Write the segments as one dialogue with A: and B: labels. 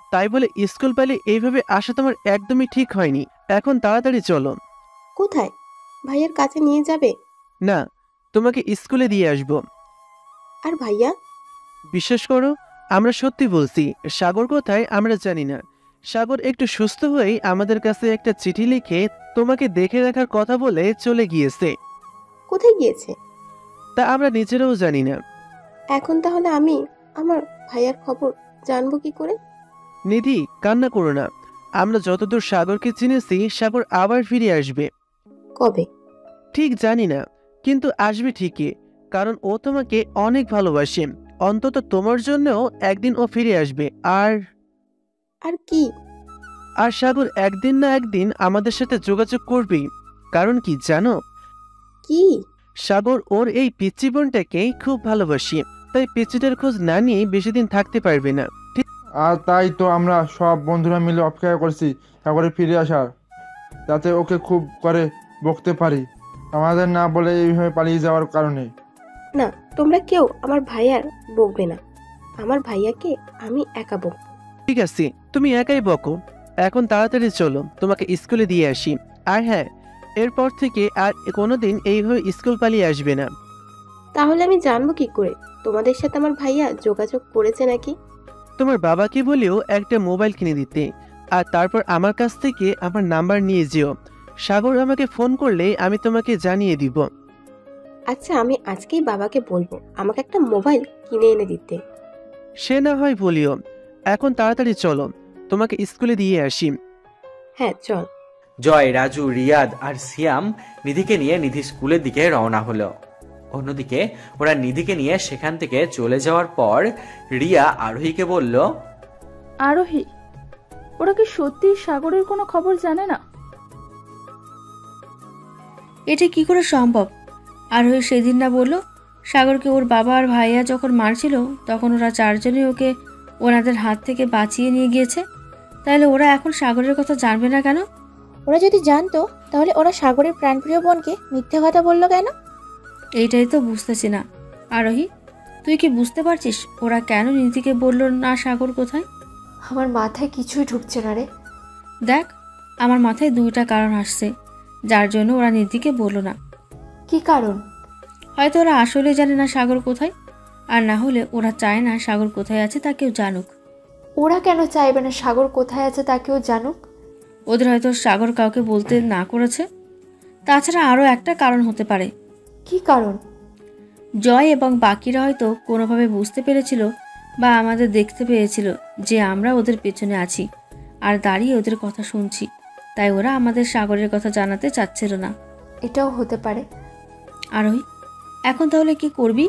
A: তাই বলে স্কুল পালিয়ে এইভাবে আসা তোমার একদমই ঠিক হয়নি। এখন তাড়াতাড়ি চলো।
B: কোথায়? ভাইয়ার কাছে নিয়ে যাবে?
A: না, তোমাকে স্কুলে দিয়ে আসবো।
B: আর ভাইয়া?
A: বিশ্বাস করো, আমরা সত্যি বলছি। সাগর কোথায় আমরা জানি না। সাগর একটু সুস্থ হয়েই আমাদের কাছে একটা চিঠি লিখে তোমাকে দেখে রাখার কথা বলে চলে গিয়েছে।
B: কোথায় গিয়েছে?
A: তা আমরা নিজেরাও জানি না।
B: এখন তাহলে আমি আমার ভাইয়ার খবর জানবো কি করে?
A: নিধি, কান্না করো না। আমরা যতদূর সাগরকে চিনেছি, সাগর আবার ফিরে আসবে।
B: কবে?
A: ঠিক জানি না, কিন্তু আসবে ঠিকই। কারণ ও তোমাকে অনেক ভালোবাসে। অন্তত তোমার জন্যও একদিন ও ফিরে আসবে। আর
B: আর কি?
A: আর সাগর একদিন না একদিন আমাদের সাথে যোগাযোগ করবেই। কারণ কি জানো?
B: কি?
A: সাগর ওর এই পিচ্চি বোনটাকে খুব ভালোবাসি। তাই পিচ্চিটার খোঁজ না নিয়ে বেশি দিন থাকতে পারবে না।
C: আর তাই তো আমরা সব বন্ধুরা মিলে অপেক্ষা করছি সাগরে ফিরে আসার, যাতে ওকে খুব করে বকতে পারি আমাদের না বলে এইভাবে পালিয়ে যাওয়ার কারণে।
B: না, তোমরা কেউ আমার ভাইয়ার বকবে না। আমার ভাইয়াকে আমি একা বকবো।
A: ঠিক আছে, তুমি একাই বকো। এখন তাড়াতাড়ি চলো, তোমাকে স্কুলে দিয়ে আসি। আর হ্যাঁ, এরপর থেকে আর কোনোদিন এইভাবে স্কুল পালিয়ে আসবে না।
B: তাহলে আমি জানবো কি করে তোমাদের সাথে আমার ভাইয়া যোগাযোগ করেছে নাকি?
A: তোমার বাবাকে বলেও একটা মোবাইল কিনে দিতে। আর তারপর আমার কাছ থেকে আমার নাম্বার নিয়ে যেও। সাগর আমাকে ফোন করলে আমি তোমাকে জানিয়ে দিব।
B: আচ্ছা, আমি আজকেই বাবাকে বলবো আমাকে একটা মোবাইল কিনে এনে দিতে।
A: সে না হয় বলিও। এখন তাড়াতাড়ি চলো, তোমাকে স্কুলে দিয়ে আসি।
B: হ্যাঁ, চল।
D: জয়, রাজু, রিয়াদ আর সিয়াম নিধিকে নিয়ে নিধি স্কুলের দিকে রওনা হলো। অন্যদিকে ওরা নিধিকে নিয়ে সেখান থেকে চলে যাওয়ার পর রিয়া আরোহীকে বলল,
E: আরোহী, ওরা কি সত্যি সাগরের কোনো খবর জানে না?
F: এটা কি করে সম্ভব? আরোহী সেদিন না বললো সাগরকে ওর বাবা আর ভাইয়া যখন মারছিল তখন ওরা চারজনই ওকে ওনাদের হাত থেকে বাঁচিয়ে নিয়ে গিয়েছে। তাহলে ওরা এখন সাগরের কথা জানবে না কেন?
G: ওরা যদি জানতো তাহলে ওরা সাগরের প্রাণপ্রিয় বোনকে মিথ্যে কথা বললো কেন?
F: এইটাই তো বুঝতেছি না। আরোহী, তুই কি বুঝতে পারছিস ওরা কেন নিধিকে বললো না সাগর কোথায়?
G: আমার মাথায় কিছুই ঢুকছে না রে।
F: দেখ, আমার মাথায় দুইটা কারণ আসছে যার জন্য ওরা নিধিকে বললো না।
G: কি কারণ?
F: হয়তো ওরা আসলে জানে না সাগর কোথায়, আর না হলে ওরা চায় না সাগর কোথায় আছে তা কেউ জানুক।
G: ওরা কেন চাইবে না সাগর কোথায় আছে তা কেউ জানুক?
F: ওদের হয়তো সাগর কাউকে বলতে না করেছে। তাছাড়া আরও একটা কারণ হতে পারে।
G: কি কারণ?
F: জয় এবং বাকিরা হয়তো কোনোভাবে বুঝতে পেরেছিল বা আমাদের দেখতে পেয়েছিল যে আমরা ওদের পেছনে আছি আর দাঁড়িয়ে ওদের কথা শুনছি, তাই ওরা আমাদের সাগরের কথা জানাতে চাচ্ছিল না।
G: এটাও হতে পারে।
F: আরোহী, এখন তাহলে কি করবি?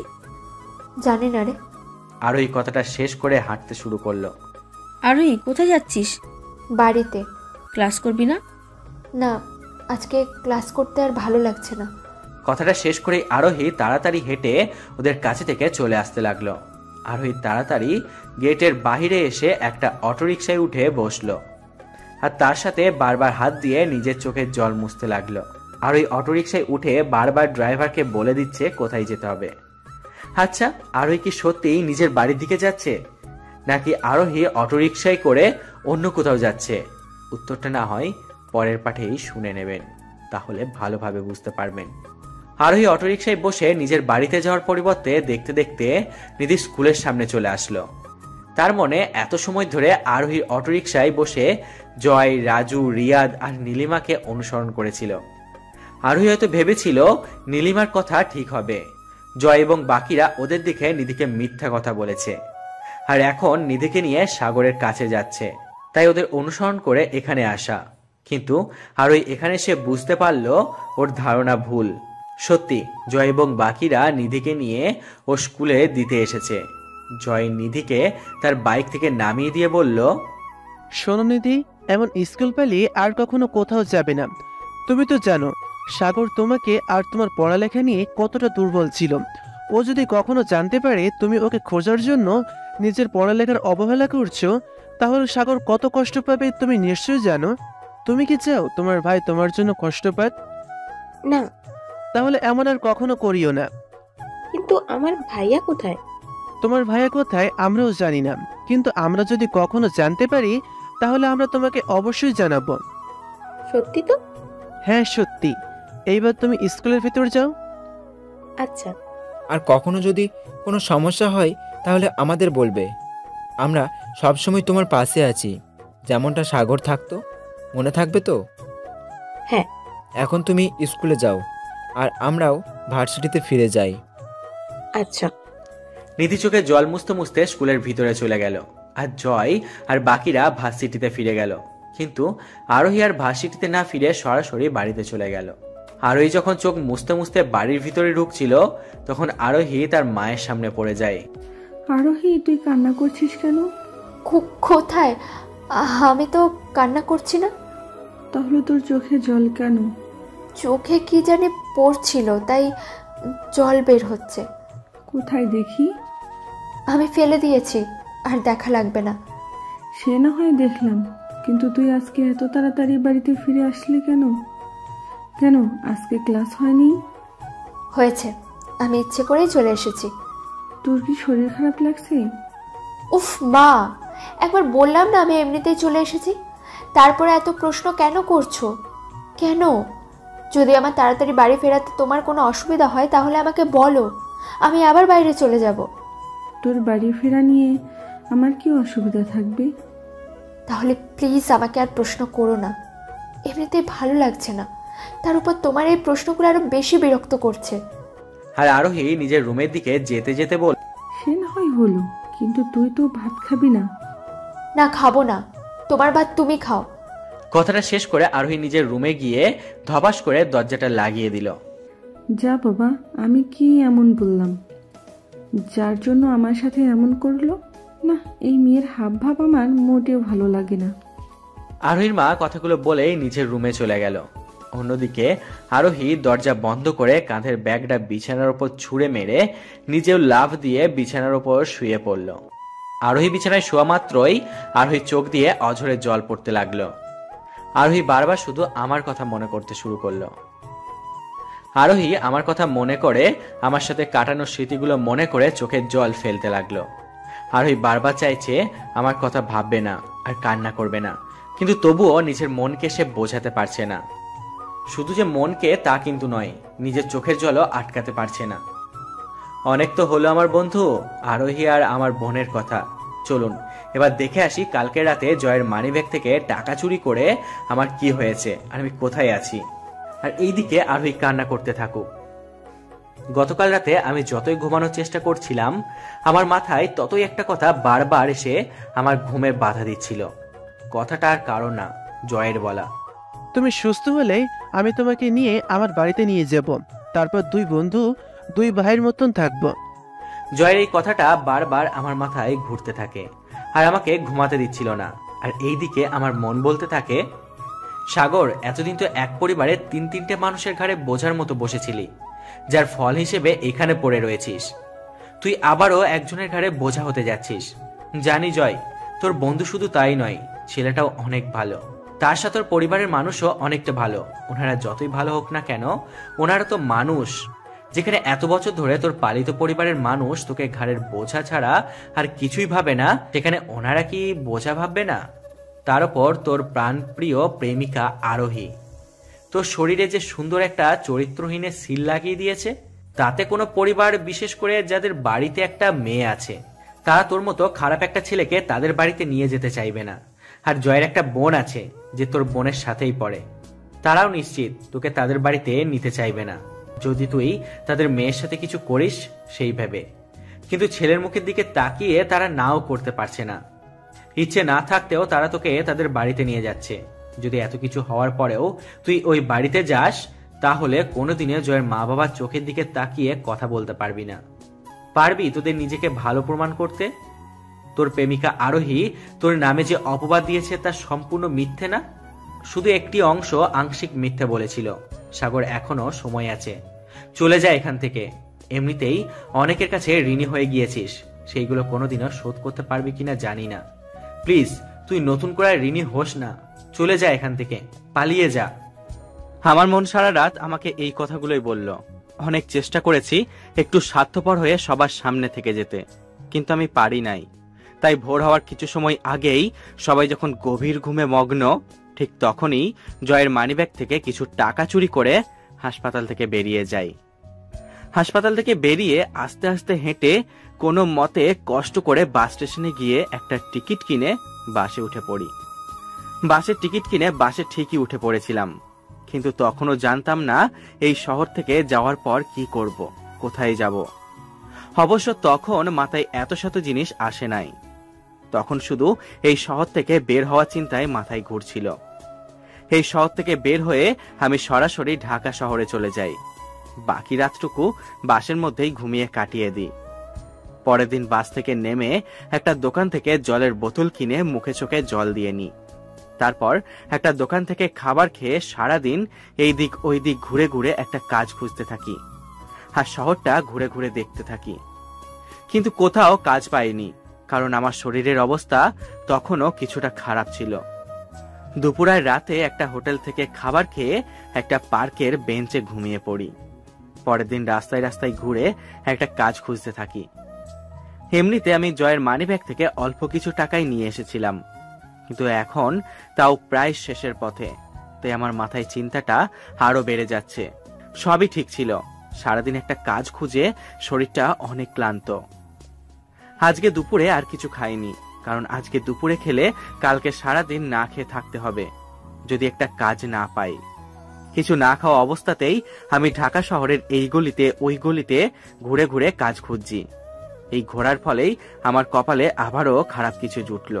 G: জানি না রে।
D: আরোহী কথাটা শেষ করে হাঁটতে শুরু করলো।
F: আরোহী, কোথায় যাচ্ছিস?
G: বাড়িতে।
F: ক্লাস করবি না?
G: না, আজকে ক্লাস করতে আর ভালো লাগছে না।
D: কথাটা শেষ করে আরোহী তাড়াতাড়ি হেঁটে ওদের কাছে থেকে চলে আসতে লাগলো। আরোহী তাড়াতাড়ি গেটের বাহিরে এসে একটা অটোরিকশায় উঠে বসলো আর তার সাথে বারবার হাত দিয়ে নিজের চোখের জল মুছতে লাগলো। আর ওই অটোরিকশায় উঠে বারবার ড্রাইভারকে বলে দিচ্ছে কোথায় যেতে হবে। আচ্ছা, আরোহী কি সত্যিই নিজের বাড়ির দিকে যাচ্ছে, নাকি আরোহী অটোরিকশায় করে অন্য কোথাও যাচ্ছে? উত্তরটা না হয় পরের পাঠেই শুনে নেবেন, তাহলে ভালোভাবে বুঝতে পারবেন। আরোহী অটোরিকশায় বসে নিজের বাড়িতে যাওয়ার পরিবর্তে দেখতে দেখতে নিধি স্কুলের সামনে চলে আসলো। তার মনে এত সময় ধরে আরোহীর অটোরিকশায় বসে জয়, রাজু, রিয়াদ আর নীলিমাকে অনুসরণ করেছিল। আরোহী হয়তো ভেবেছিল নীলিমার কথা ঠিক হবে। জয় এবং বাকিরা ওদের দিকে নিধিকে মিথ্যা কথা বলেছে, আর এখন নিধিকে নিয়ে সাগরের কাছে যাচ্ছে, তাই ওদের অনুসরণ করে এখানে আসা। কিন্তু আরোহী এখানে সে বুঝতে পারল ওর ধারণা ভুল। সত্যি জয় এবং বাকিরা নিধিকে নিয়ে ও স্কুলে দিতে এসেছে। জয় নিধিকে তার বাইক থেকে নামিয়ে দিয়ে বলল,
A: শোনো নিধি, এমন স্কুল পালিয়ে আর কখনো কোথাও যাবে না। তুমি তো জানো সাগর তোমাকে আর তোমার পড়ালেখা নিয়ে কতটা দুর্বল ছিল। ও যদি কখনো জানতে পারে তুমি ওকে খোঁজার জন্য নিজের পড়ালেখার অবহেলা করছো, তাহলে সাগর কত কষ্ট পাবে তুমি নিশ্চয়ই জানো। তুমি কি চাও তোমার ভাই তোমার জন্য কষ্ট পাক?
B: না।
A: তাহলে এমন আর কখনো করিও না।
B: কিন্তু আমার ভাইয়া কোথায়?
A: তোমার ভাইয়া কোথায় আমরাও জানি না, কিন্তু আমরা যদি কখনো জানতে পারি তাহলে আমরা তোমাকে অবশ্যই জানাবো।
B: সত্যি তো?
A: হ্যাঁ সত্যি। এইবার তুমি স্কুলের ভিতর যাও।
B: আচ্ছা।
H: আর কখনো যদি কোনো সমস্যা হয় তাহলে আমাদের বলবে, আমরা সবসময় তোমার পাশে আছি, যেমনটা সাগর থাকতো। মনে থাকবে তো?
B: হ্যাঁ।
H: এখন তুমি স্কুলে যাও, আর আমরাও ভার্সিটিতে ফিরে যাই।
B: আচ্ছা।
D: নিধি চোখে জল মুছতে মুছতে স্কুলের ভিতরে চলে গেল, আর জয় আর বাকিরা ভার্সিটিতে ফিরে গেল। কিন্তু আরোহী আর ভার্সিটিতে না ফিরে সরাসরি বাড়িতে চলে গেল। আরোহী যখন চোখ মুছতে মুছতে বাড়ির ভিতরে ঢুকছিল, তখন আরোহী তার মায়ের সামনে পড়ে যায়।
E: আরোহী, তুই কান্না করছিস কেন?
I: কোথায়? আমি তো কান্না করছি না।
E: তাহলে তোর চোখে জল কেন?
I: চোখে কি জানি পড়ছিল, তাই জল বের হচ্ছে।
E: কোথায় দেখি?
I: আমি ফেলে দিয়েছি, আর দেখা লাগবে না।
E: সে না হয় দেখলাম, কিন্তু তুই আজকে এত তাড়াতাড়ি বাড়িতে ফিরে আসলি কেন? কেন আজকে ক্লাস হয়নি?
I: হয়েছে, আমি ইচ্ছে করেই চলে এসেছি।
E: তোর কি শরীর খারাপ লাগছে?
I: উফ মা, একবার বললাম না আমি এমনিতেই চলে এসেছি, তারপরে এত প্রশ্ন কেন করছো? কেন? যদি আমার তাড়াতাড়ি বাড়ি ফেরাতে তোমার কোনো অসুবিধা হয় তাহলে আমাকে বলো, আমি আবার বাইরে চলে যাব।
E: তোর বাড়ি ফেরা নিয়ে আমার কি অসুবিধা থাকবে?
I: তাহলে প্লিজ আমাকে আর প্রশ্ন করো না, এমনিতেই ভালো লাগছে না, তার উপর তোমার এই প্রশ্নগুলো আরো বেশি বিরক্ত করছে।
D: আর আরোহী নিজের রুমের দিকে যেতে যেতে বল,
E: সে না হয় হলো, কিন্তু তুই তো ভাত খাবি না।
I: না, খাবো না, তোমার ভাত তুমি খাও।
D: কথাটা শেষ করে আরোহী নিজের রুমে গিয়ে ধপাস করে দরজাটা লাগিয়ে দিল।
E: যা বাবা, আমি কি এমন বললাম যার জন্য আমার সাথে এমন করলো? না, এই মেয়ের হাব ভাব আমার মোটেও ভালো লাগে না।
D: আরোহীর মা কথাগুলো বলেই নিজের রুমে চলে গেল। অন্যদিকে আরোহী দরজা বন্ধ করে কাঁধের ব্যাগটা বিছানার উপর ছুঁড়ে মেরে নিজেও লাফ দিয়ে বিছানার উপর শুয়ে পড়ল। আরোহী বিছানায় শোয়া মাত্রই আরোহীর চোখ দিয়ে অঝরে জল পড়তে লাগলো। আরোহী বারবার শুধু আমার কথা মনে করতে শুরু করলো। আরোহী আমার কথা মনে করে আমার সাথে কাটানো স্মৃতিগুলো মনে করে চোখের জল ফেলতে লাগলো। আরোহী বারবার চাইছে আমার কথা ভাববে না আর কান্না করবে না, কিন্তু তবুও নিজের মনকে সে বোঝাতে পারছে না। শুধু যে মনকে তা কিন্তু নয়, নিজের চোখের জলও আটকাতে পারছে না। অনেক তো হলো আমার বন্ধু আরোহী আর আমার বোনের কথা। চলুন এবার দেখে আসি কালকে রাতে জয়ের মানিব্যাগ থেকে টাকা চুরি করে আমার কি হয়েছে আর আমি কোথায় আছি। আর এইদিকে আরোহী কান্না করতে থাকুক। গতকাল রাতে আমি যতই ঘুমানোর চেষ্টা করছিলাম, আমার মাথায় ততই একটা কথা বারবার এসে আমার ঘুমে বাধা দিচ্ছিল। কথাটা আর কারণ না, জয়ের বলা।
A: তুমি সুস্থ হলে আমি তোমাকে নিয়ে আমার বাড়িতে নিয়ে যাব, তারপর দুই বন্ধু দুই ভাইয়ের মতন থাকবো।
D: জয়ের এই কথাটা বারবার আমার মাথায় ঘুরতে থাকে আর আমাকে ঘুমাতে দিচ্ছিল না। আর এইদিকে আমার মন বলতে থাকে, সাগর, এতদিন তো এক পরিবারে তিন তিনটে মানুষের ঘাড়ে বোঝার মতো বসেছিলি, যার ফল হিসেবে এখানে পড়ে রয়েছিস। তুই আবারও একজনের ঘাড়ে বোঝা হতে যাচ্ছিস। জানি জয়, তোর বন্ধু শুধু তাই নয়, ছেলেটাও অনেক ভালো, তার সাথে তোর পরিবারের মানুষও অনেকটা ভালো। ওনারা যতই ভালো হোক না কেন, ওনারা তো মানুষ। যেখানে এত বছর ধরে তোর পালিত পরিবারের মানুষ তোকে ঘাড়ের বোঝা ছাড়া আর কিছুই ভাবে না, সেখানে ওনারা কি বোঝা ভাববে না? তার উপর তোর প্রাণপ্রিয় প্রেমিকা আরোহী তোর শরীরে যে সুন্দর একটা চরিত্রহীনের সিল লাগিয়ে দিয়েছে, তাতে কোনো পরিবার, বিশেষ করে যাদের বাড়িতে একটা মেয়ে আছে, তারা তোর মতো খারাপ একটা ছেলেকে তাদের বাড়িতে নিয়ে যেতে চাইবে না। আর জয়ের একটা বোন আছে যে তোর বোনের সাথেই পড়ে, তারাও নিশ্চিত তোকে তাদের বাড়িতে নিতে চাইবে না, যদি তুই তাদের মেয়ের সাথে কিছু করিস সেই ভেবে। কিন্তু ছেলের মুখের দিকে তাকিয়ে তারা নাও করতে পারছে না। ইচ্ছে না থাকতেও তারা তোকে তাদের বাড়িতে নিয়ে যাচ্ছে। যদি এত কিছু হওয়ার পরেও তুই ওই বাড়িতে যাস, তাহলে কোনোদিনে জয়ের মা বাবার চোখের দিকে তাকিয়ে কথা বলতে পারবি না। পারবি তোদের নিজেকে ভালো প্রমাণ করতে? তোর প্রেমিকা আরোহী তোর নামে যে অপবাদ দিয়েছে তা সম্পূর্ণ মিথ্যে না, শুধু একটি অংশ আংশিক মিথ্যে বলেছিল। সাগর, এখনো সময় আছে, চলে যা এখান থেকে। এমনিতেই অনেকের কাছে ঋণী হয়ে গিয়েছিস, সেইগুলো কোনোদিনও শোধ করতে পারবি কিনা জানি না। প্লিজ তুই নতুন করে ঋণী হোস না, চলে যা এখান থেকে, পালিয়ে যা। আমার মন সারা রাত আমাকে এই কথাগুলোই বলল। অনেক চেষ্টা করেছি একটু স্বার্থপর হয়ে সবার সামনে থেকে যেতে,
J: কিন্তু আমি পারি নাই। তাই ভোর হওয়ার কিছু সময় আগেই সবাই যখন গভীর ঘুমে মগ্ন, ঠিক তখনই জয়ের মানিব্যাগ থেকে কিছু টাকা চুরি করে হাসপাতাল থেকে বেরিয়ে যাই। হাসপাতাল থেকে বেরিয়ে আস্তে আস্তে হেঁটে কোনো মতে কষ্ট করে বাস স্টেশনে গিয়ে একটা টিকিট কিনে বাসে উঠে পড়ি। বাসের টিকিট কিনে বাসে ঠিকই উঠে পড়েছিলাম, কিন্তু তখনও জানতাম না এই শহর থেকে যাওয়ার পর কি করব, কোথায় যাব। অবশ্য তখন মাথায় এত শত জিনিস আসে নাই, তখন শুধু এই শহর থেকে বের হওয়ার চিন্তায় মাথায় ঘুরছিল। এই শহর থেকে বের হয়ে আমি সরাসরি ঢাকা শহরে চলে যাই। বাকি রাতটুকু বাসের মধ্যেই ঘুমিয়ে কাটিয়ে দিই। পরের দিন বাস থেকে নেমে একটা দোকান থেকে জলের বোতল কিনে মুখে চোখে জল দিয়ে নিই। তারপর একটা দোকান থেকে খাবার খেয়ে সারাদিন এই দিক ওই দিক ঘুরে ঘুরে একটা কাজ খুঁজতে থাকি, আর শহরটা ঘুরে ঘুরে দেখতে থাকি। কিন্তু কোথাও কাজ পাইনি, কারণ আমার শরীরের অবস্থা তখনও কিছুটা খারাপ ছিল। দুপুরের রাতে একটা হোটেল থেকে খাবার খেয়ে একটা পার্কের বেঞ্চে ঘুমিয়ে পড়ি। পরের দিন রাস্তায় রাস্তায় ঘুরে একটা কাজ খুঁজতে থাকি। এমনিতে আমি জয়ের মানিব্যাগ থেকে অল্প কিছু টাকাই নিয়ে এসেছিলাম, কিন্তু এখন তাও প্রায় শেষের পথে। তাই আমার মাথায় চিন্তাটা আরো বেড়ে যাচ্ছে। সবই ঠিক ছিল, সারাদিন একটা কাজ খুঁজে শরীরটা অনেক ক্লান্ত। আজকে দুপুরে আর কিছু খাইনি, কারণ আজকে দুপুরে খেলে কালকে সারাদিন না খেয়ে থাকতে হবে যদি একটা কাজ না পাই। কিছু না খাওয়া অবস্থাতেই আমি ঢাকা শহরের এই গলিতে ওই গলিতে ঘুরে ঘুরে কাজ খুঁজছি। এই ঘোরার ফলেই আমার কপালে আবারও খারাপ কিছু জুটল।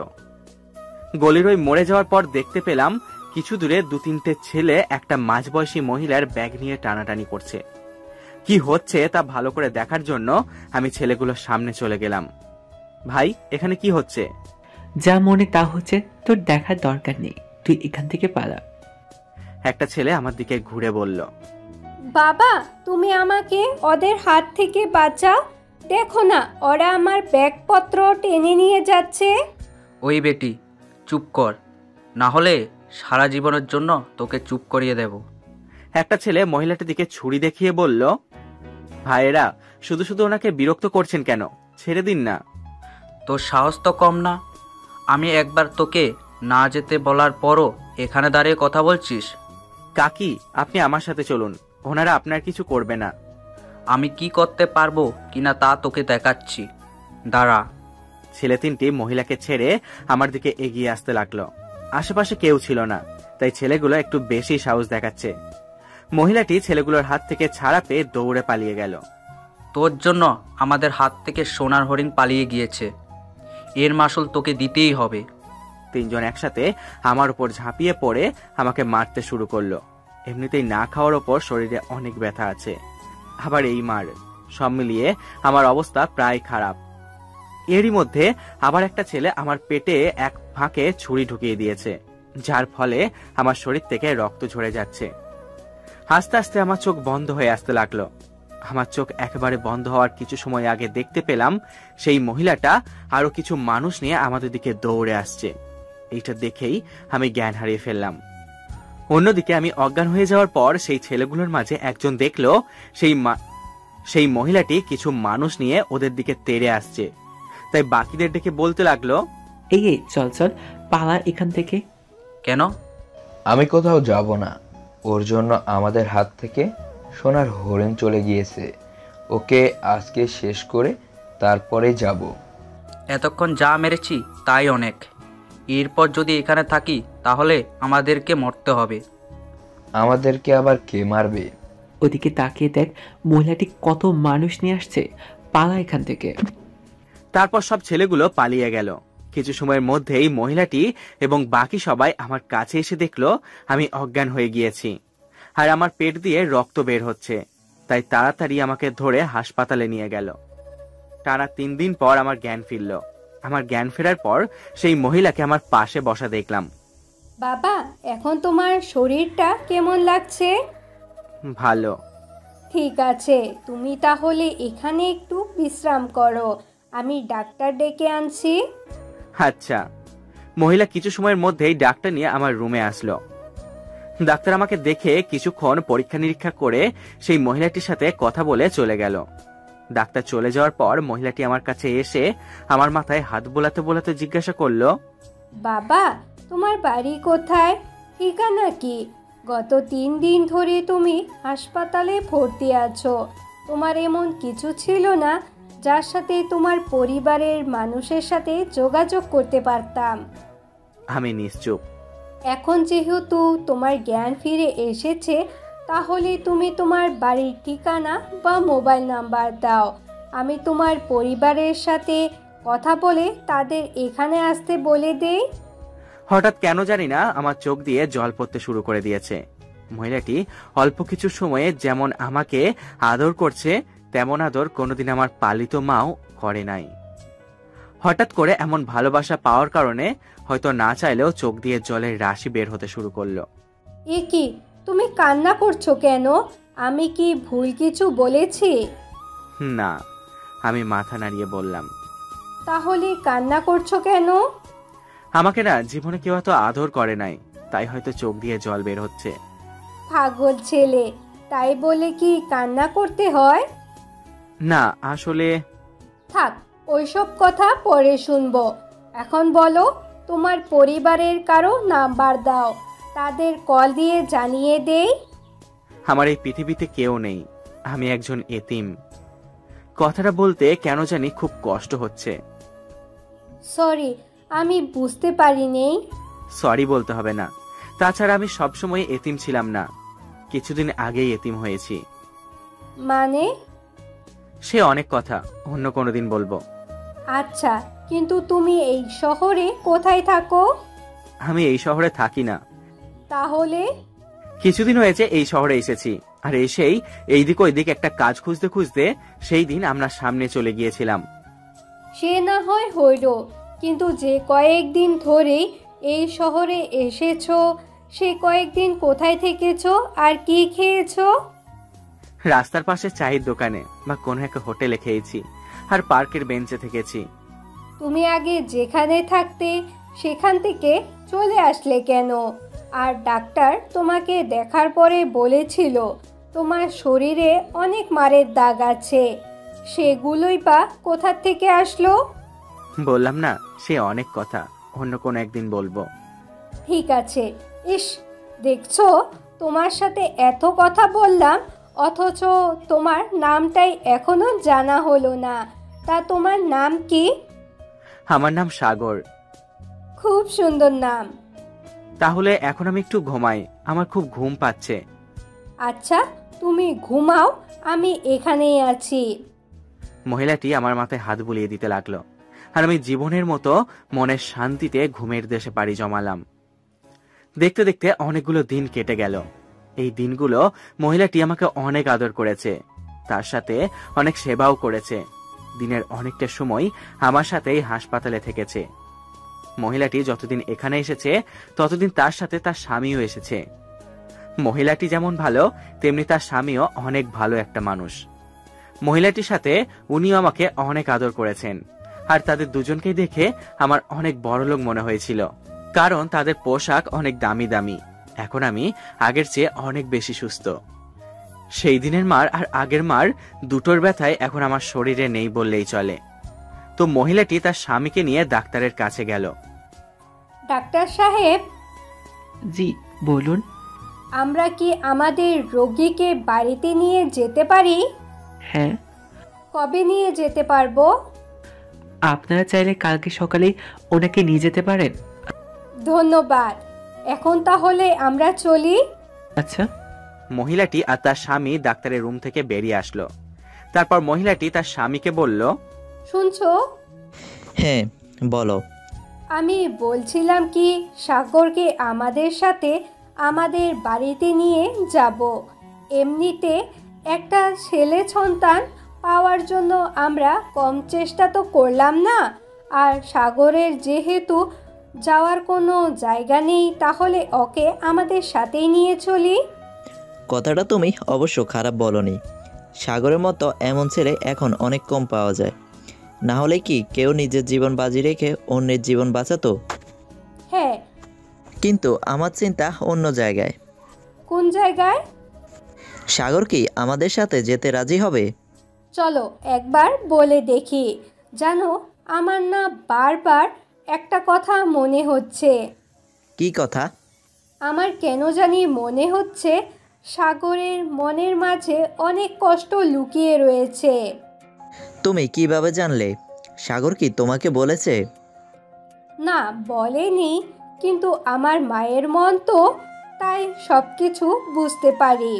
J: গলির ওই মরে যাওয়ার পর দেখতে পেলাম কিছু দূরে 2-3টে ছেলে একটা মাঝবয়সী মহিলার ব্যাগ নিয়ে টানাটানি করছে। কি হচ্ছে তা ভালো করে দেখার জন্য আমি ছেলেগুলোর সামনে চলে গেলাম। ভাই, এখানে কি হচ্ছে?
K: যা মনে তা হচ্ছে, তোর দেখার দরকার নেই, তুই এখান থেকে পালা।
J: একটা ছেলে আমার দিকে ঘুরে বলল,
L: বাবা তুমি আমাকে ওদের হাত থেকে বাঁচাও, দেখো না ওরা আমার ব্যাগপত্র টেনে নিয়ে যাচ্ছে।
M: ওই বেটি চুপ কর, না হলে সারা জীবনের জন্য তোকে চুপ করিয়ে দেব।
J: একটা ছেলে মহিলাটির দিকে ছুরি দেখিয়ে বলল, ভাইয়েরা শুধু শুধু ওনাকে বিরক্ত করছেন কেন, ছেড়ে দিন না।
M: তোর সাহস তো কম না, আমি একবার তোকে না যেতে বলার পরও এখানে দাঁড়িয়ে কথা বলছিস।
J: কাকি, আপনি আমার সাথে চলুন, ওনারা আপনার কিছু করবে না।
M: আমি কি করতে পারবো কিনা তা তোকে দেখাচ্ছি, দাঁড়া।
J: ছেলে তিনটি মহিলাকে ছেড়ে আমার দিকে এগিয়ে আসতে লাগলো। আশেপাশে কেউ ছিল না, তাই ছেলেগুলো একটু বেশি সাহস দেখাচ্ছে। মহিলাটি ছেলেগুলোর হাত থেকে ছাড়া পেয়ে দৌড়ে পালিয়ে গেল।
M: তোর জন্য আমাদের হাত থেকে সোনার হরিণ পালিয়ে গিয়েছে, এর মাসুল তোকে দিতেই হবে।
J: তিনজন একসাথে আমার উপর ঝাঁপিয়ে পড়ে আমাকে মারতে শুরু করলো। এমনিতেই না খাওয়ার ওপর শরীরে অনেক ব্যথা আছে, আবার এই মার, সব মিলিয়ে আমার অবস্থা প্রায় খারাপ। এরই মধ্যে আবার একটা ছেলে আমার পেটে এক ফাঁকে ছুরি ঢুকিয়ে দিয়েছে, যার ফলে আমার শরীর থেকে রক্ত ঝরে যাচ্ছে। আস্তে আস্তে আমার চোখ বন্ধ হয়ে আসতে লাগলো। আমার চোখ একেবারে বন্ধ হওয়ার কিছু সময় আগে দেখতে পেলাম সেই মহিলাটা আরো কিছু মানুষ নিয়ে আমাদের দিকে দৌড়ে আসছে। এইটা দেখেই আমি জ্ঞান হারিয়ে ফেললাম। অন্যদিকে আমি অজ্ঞান হয়ে যাওয়ার পর সেই ছেলেগুলোর মাঝে একজন দেখলো সেই মহিলাটি কিছু মানুষ নিয়ে ওদের দিকে তেড়ে আসছে, তাই বাকিদের ডেকে বলতে লাগলো,
K: এই চল চল পালা এখান থেকে।
M: কেন?
N: আমি কোথাও যাব না, ওর জন্য আমাদের হাত থেকে সোনার হরিণ চলে গিয়েছে, ওকে আজকে শেষ করে তারপরে যাব।
M: এতক্ষণ যা মেরেছি তাই অনেক, এরপর যদি এখানে থাকি তাহলে আমাদেরকে মরতে হবে।
N: আমাদেরকে আবার কে মারবে?
K: ওদিকে তাকিয়ে দেখ, মহিলাটি কত মানুষ নিয়ে আসছে, পালা এখান থেকে।
J: তারপর সব ছেলেগুলো পালিয়ে গেল। কিছু সময়ের মধ্যেই মহিলাটি এবং বাকি সবাই আমার কাছে এসে দেখলো আমি অজ্ঞান হয়ে গিয়েছি, আর আমার পেট দিয়ে রক্ত বের হচ্ছে। তাই তাড়াতাড়ি আমাকে ধরে হাসপাতালে নিয়ে গেল। টানা 3 দিন পর আমার জ্ঞান ফিরল। আমার জ্ঞান ফেরার পর সেই মহিলাকে আমার পাশে বসা দেখলাম।
L: বাবা এখন তোমার শরীরটা কেমন লাগছে?
J: ভালো।
L: ঠিক আছে, তুমি তাহলে এখানে একটু বিশ্রাম করো, আমি ডাক্তার ডেকে আনছি।
J: আচ্ছা। মহিলা কিছু সময়ের মধ্যেই ডাক্তার নিয়ে আমার রুমে আসলো। ডাক্তার আমাকে দেখে কিছুক্ষণ পরীক্ষা নিরীক্ষা করে সেই মহিলাটির সাথে কথা বলে চলে গেল। ডাক্তার চলে যাওয়ার পর মহিলাটি আমার কাছে এসে আমার মাথায় হাত বোলাতে বোলাতে জিজ্ঞাসা করলো,
L: বাবা, তোমার বাড়ি কোথায়, ঠিকানা কি? গত 3 দিন ধরে তুমি হাসপাতালে ভর্তি আছো। তোমার এমন কিছু ছিল না যার সাথে তোমার পরিবারের মানুষের সাথে যোগাযোগ করতে পারতাম।
J: আমি নিশ্চুপ।
L: এখন যেহেতু তোমার জ্ঞান ফিরে এসেছে, তাহলে তুমি তোমার বাড়ির ঠিকানা বা মোবাইল নাম্বার দাও। আমি তোমার পরিবারের সাথে কথা বলে তাদের এখানে আসতে বলে দেই।
J: হঠাৎ কেন জানি না আমার চোখ দিয়ে জল পড়তে শুরু করে দিয়েছে। মহিলাটি অল্প কিছু সময়ে যেমন আমাকে আদর করছে, তেমন আদর কোনোদিন আমার পালিত মাও করে নাই। হঠাৎ করে এমন ভালোবাসা পাওয়ার কারণে হয়তো না চাইলেও চোখ দিয়ে জলের রাশি বের হতে শুরু করলো।
L: এ কি, তুমি কান্না করছো কেন? আমি কি ভুল কিছু বলেছি?
J: না, আমি মাথা নাড়িয়ে বললাম।
L: তাহলে কান্না করছো কেন?
J: আমাকে না জীবনে কেউ এত আদর করে নাই, তাই হয়তো চোখ দিয়ে জল বের হচ্ছে।
L: পাগল ছেলে, তাই বলে কি কান্না করতে হয়?
J: না, আসলে
L: থাক, ওইসব কথা পরে শুনবো। এখন বলো, তোমার পরিবারের কারো নাম্বার দাও, তাদের কল দিয়ে জানিয়ে দেই।
J: আমার এই পৃথিবীতে কেউ নেই, আমি একজন এতিম। কথাটা বলতে কেন জানি খুব কষ্ট হচ্ছে।
L: সরি, আমি বুঝতে পারিনি।
J: সরি বলতে হবে না। তাছাড়া আমি সবসময় এতিম ছিলাম না, কিছুদিন আগেই এতিম হয়েছি।
L: মানে?
J: সে অনেক কথা, অন্য কোনোদিন বলবো।
L: আচ্ছা, কিন্তু তুমি এই শহরে কোথায় থাকো?
J: আমি এই শহরে থাকি না।
L: তাহলে?
J: কিছুদিন হয়েছে এই শহরে এসেছি, আর এসেই এইদিক ওইদিক একটা কাজ খুঁজতে খুঁজতে সেই দিন আমরা সামনে চলে গিয়েছিলাম।
L: সে না হয় হইল, কিন্তু যে কয়েকদিন ধরেই এই শহরে এসেছো, সে কয়েকদিন কোথায় থেকেছো আর কি খেয়েছো?
J: রাস্তার পাশে চায়ের দোকানে বা কোনো একটা হোটেলে খেয়েছি, আর পার্কের বেঞ্চে থেকেছি।
L: তুমি আগে যেখানে থাকতে সেখান থেকে চলে আসলে কেন? আর ডাক্তার তোমাকে দেখার পরে বলেছিল তোমার শরীরে অনেক মারের দাগ আছে, সেগুলোই বা কোথা থেকে আসলো?
J: বললাম না, সে অনেক কথা, অন্য কোনো একদিন বলবো।
L: ঠিক আছে। ইস, দেখছো, তোমার সাথে এত কথা বললাম অথচ তোমার নামটাই এখনো জানা হলো না। তা তোমার নাম কি?
J: আমার নাম সাগর।
L: খুব সুন্দর নাম।
J: তাহলে এখন আমি একটু ঘুমাই, আমার খুব ঘুম পাচ্ছে।
L: আচ্ছা, তুমি ঘুমাও, আমি এখানেই আছি।
J: মহিলাটি আমার মাথায় হাত বুলিয়ে দিতে লাগলো, আর আমি জীবনের মতো মনের শান্তিতে ঘুমের দেশে পাড়ি জমালাম। দেখতে দেখতে অনেকগুলো দিন কেটে গেল। এই দিনগুলো মহিলাটি আমাকে অনেক আদর করেছে, তার সাথে অনেক সেবাও করেছে। দিনের অনেকটা সময় আমার সাথেই হাসপাতালে থেকেছে। মহিলাটি যতদিন এখানে এসেছে ততদিন তার সাথে তার স্বামীও এসেছে। মহিলাটি যেমন ভালো, তেমনি তার স্বামীও অনেক ভালো একটা মানুষ। মহিলাটির সাথে উনিও আমাকে অনেক আদর করেছেন, আর তাদের দুজনকে দেখে আমার অনেক বড়লোক মনে হয়েছিল, কারণ তাদের পোশাক অনেক দামি দামি। এখন আমি আগের চেয়ে অনেক বেশি সুস্থ। সেই দিনের মার আর আগের মার দুটোর ব্যথায় এখন আমার শরীরে নেই বললেই চলে। তো মহিলাটি তার স্বামীকে নিয়ে ডাক্তারের কাছে গেল।
L: ডাক্তার সাহেব।
K: জি বলুন।
L: আমরা কি আমাদের রোগীকে বাড়িতে নিয়ে যেতে পারি?
K: হ্যাঁ।
L: কবে নিয়ে যেতে পারবো?
K: আপনারা চাইলে কালকে সকালে ওনাকে নিয়ে যেতে পারেন।
L: ধন্যবাদ। এখন তাহলে আমরা চলি।
K: আচ্ছা।
J: মহিলাটি আর তার স্বামী ডাক্তারের রুম থেকে বেরিয়ে আসলো। তারপর মহিলাটি তার স্বামীকে বলল,
L: শুনছো?
O: হ্যাঁ বলো।
L: আমি বলছিলাম কি, সাগরকে আমাদের সাথে আমাদের বাড়িতে নিয়ে যাব। এমনিতে একটা ছেলে সন্তান পাওয়ার জন্য আমরা কম চেষ্টা তো করলাম না। আর সাগরের যেহেতু যাওয়ার কোনো জায়গা নেই, তাহলে ওকে আমাদের সাথেই নিয়ে চলি।
O: কথাটা তুমি অবশ্য খারাপ বলনি। সাগরের মতো এমন ছেলে এখন অনেক কম পাওয়া যায়। না হলে কি কেউ নিজের জীবন বাজি রেখে অন্যের জীবন বাঁচাতো?
L: হ্যাঁ।
O: কিন্তু আমার চিন্তা অন্য জায়গায়।
L: কোন জায়গায়?
O: সাগর কি আমাদের সাথে যেতে রাজি হবে?
L: চলো একবার বলে দেখি। জানো, আমার না বারবার একটা কথা মনে হচ্ছে।
O: কি কথা?
L: আমার কেন জানি মনে হচ্ছে সাগরের মনের মাঝে অনেক কষ্ট লুকিয়ে রয়েছে।
O: তুমি কিভাবে জানলে? সাগর কি তোমাকে বলেছে?
L: না, বলেনি, কিন্তু আমার মায়ের মন তো, তাই সব কিছু বুঝতে পারি।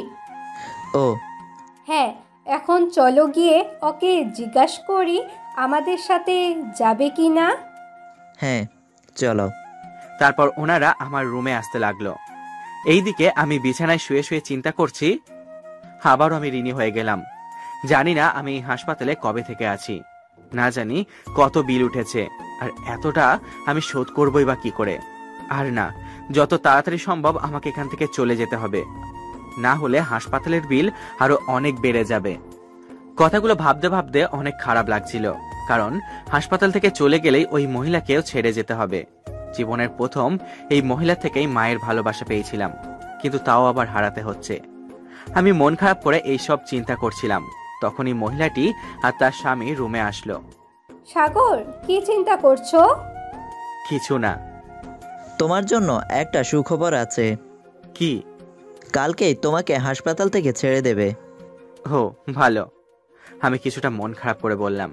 O: ও
L: হ্যাঁ, এখন চলো গিয়ে ওকে জিজ্ঞাসা করি আমাদের সাথে যাবে কি না।
O: হ্যাঁ চলো।
J: তারপর ওনারা আমার রুমে আসতে লাগলো। এইদিকে আমি বিছানায় শুয়ে শুয়ে চিন্তা করছি, আবারও আমি ঋণী হয়ে গেলাম। জানি না আমি হাসপাতালে কবে থেকে আছি, না জানি কত বিল উঠেছে, আর এতটা আমি শোধ করবই বা কি করে। আর না, যত তাড়াতাড়ি সম্ভব আমাকে এখান থেকে চলে যেতে হবে, না হলে হাসপাতালের বিল আরো অনেক বেড়ে যাবে। কথাগুলো ভাবতে ভাবতে অনেক খারাপ লাগছিল, কারণ হাসপাতাল থেকে চলে গেলেই ওই মহিলাকেও ছেড়ে যেতে হবে। জীবনের প্রথম এই মহিলা থেকেই মায়ের ভালোবাসা পেয়েছিলাম, কিন্তু তাও আবার হারাতে হচ্ছে। আমি মন খারাপ করে এইসব চিন্তা করছিলাম, তখনই মহিলাটি আর তার স্বামী রুমে আসলো।
L: সাগর, কি চিন্তা করছো?
J: কিছু না।
O: তোমার জন্য একটা সুখবর আছে।
J: কি?
O: কালকেই তোমাকে হাসপাতাল থেকে ছেড়ে দেবে।
J: ও ভালো, আমি কিছুটা মন খারাপ করে বললাম।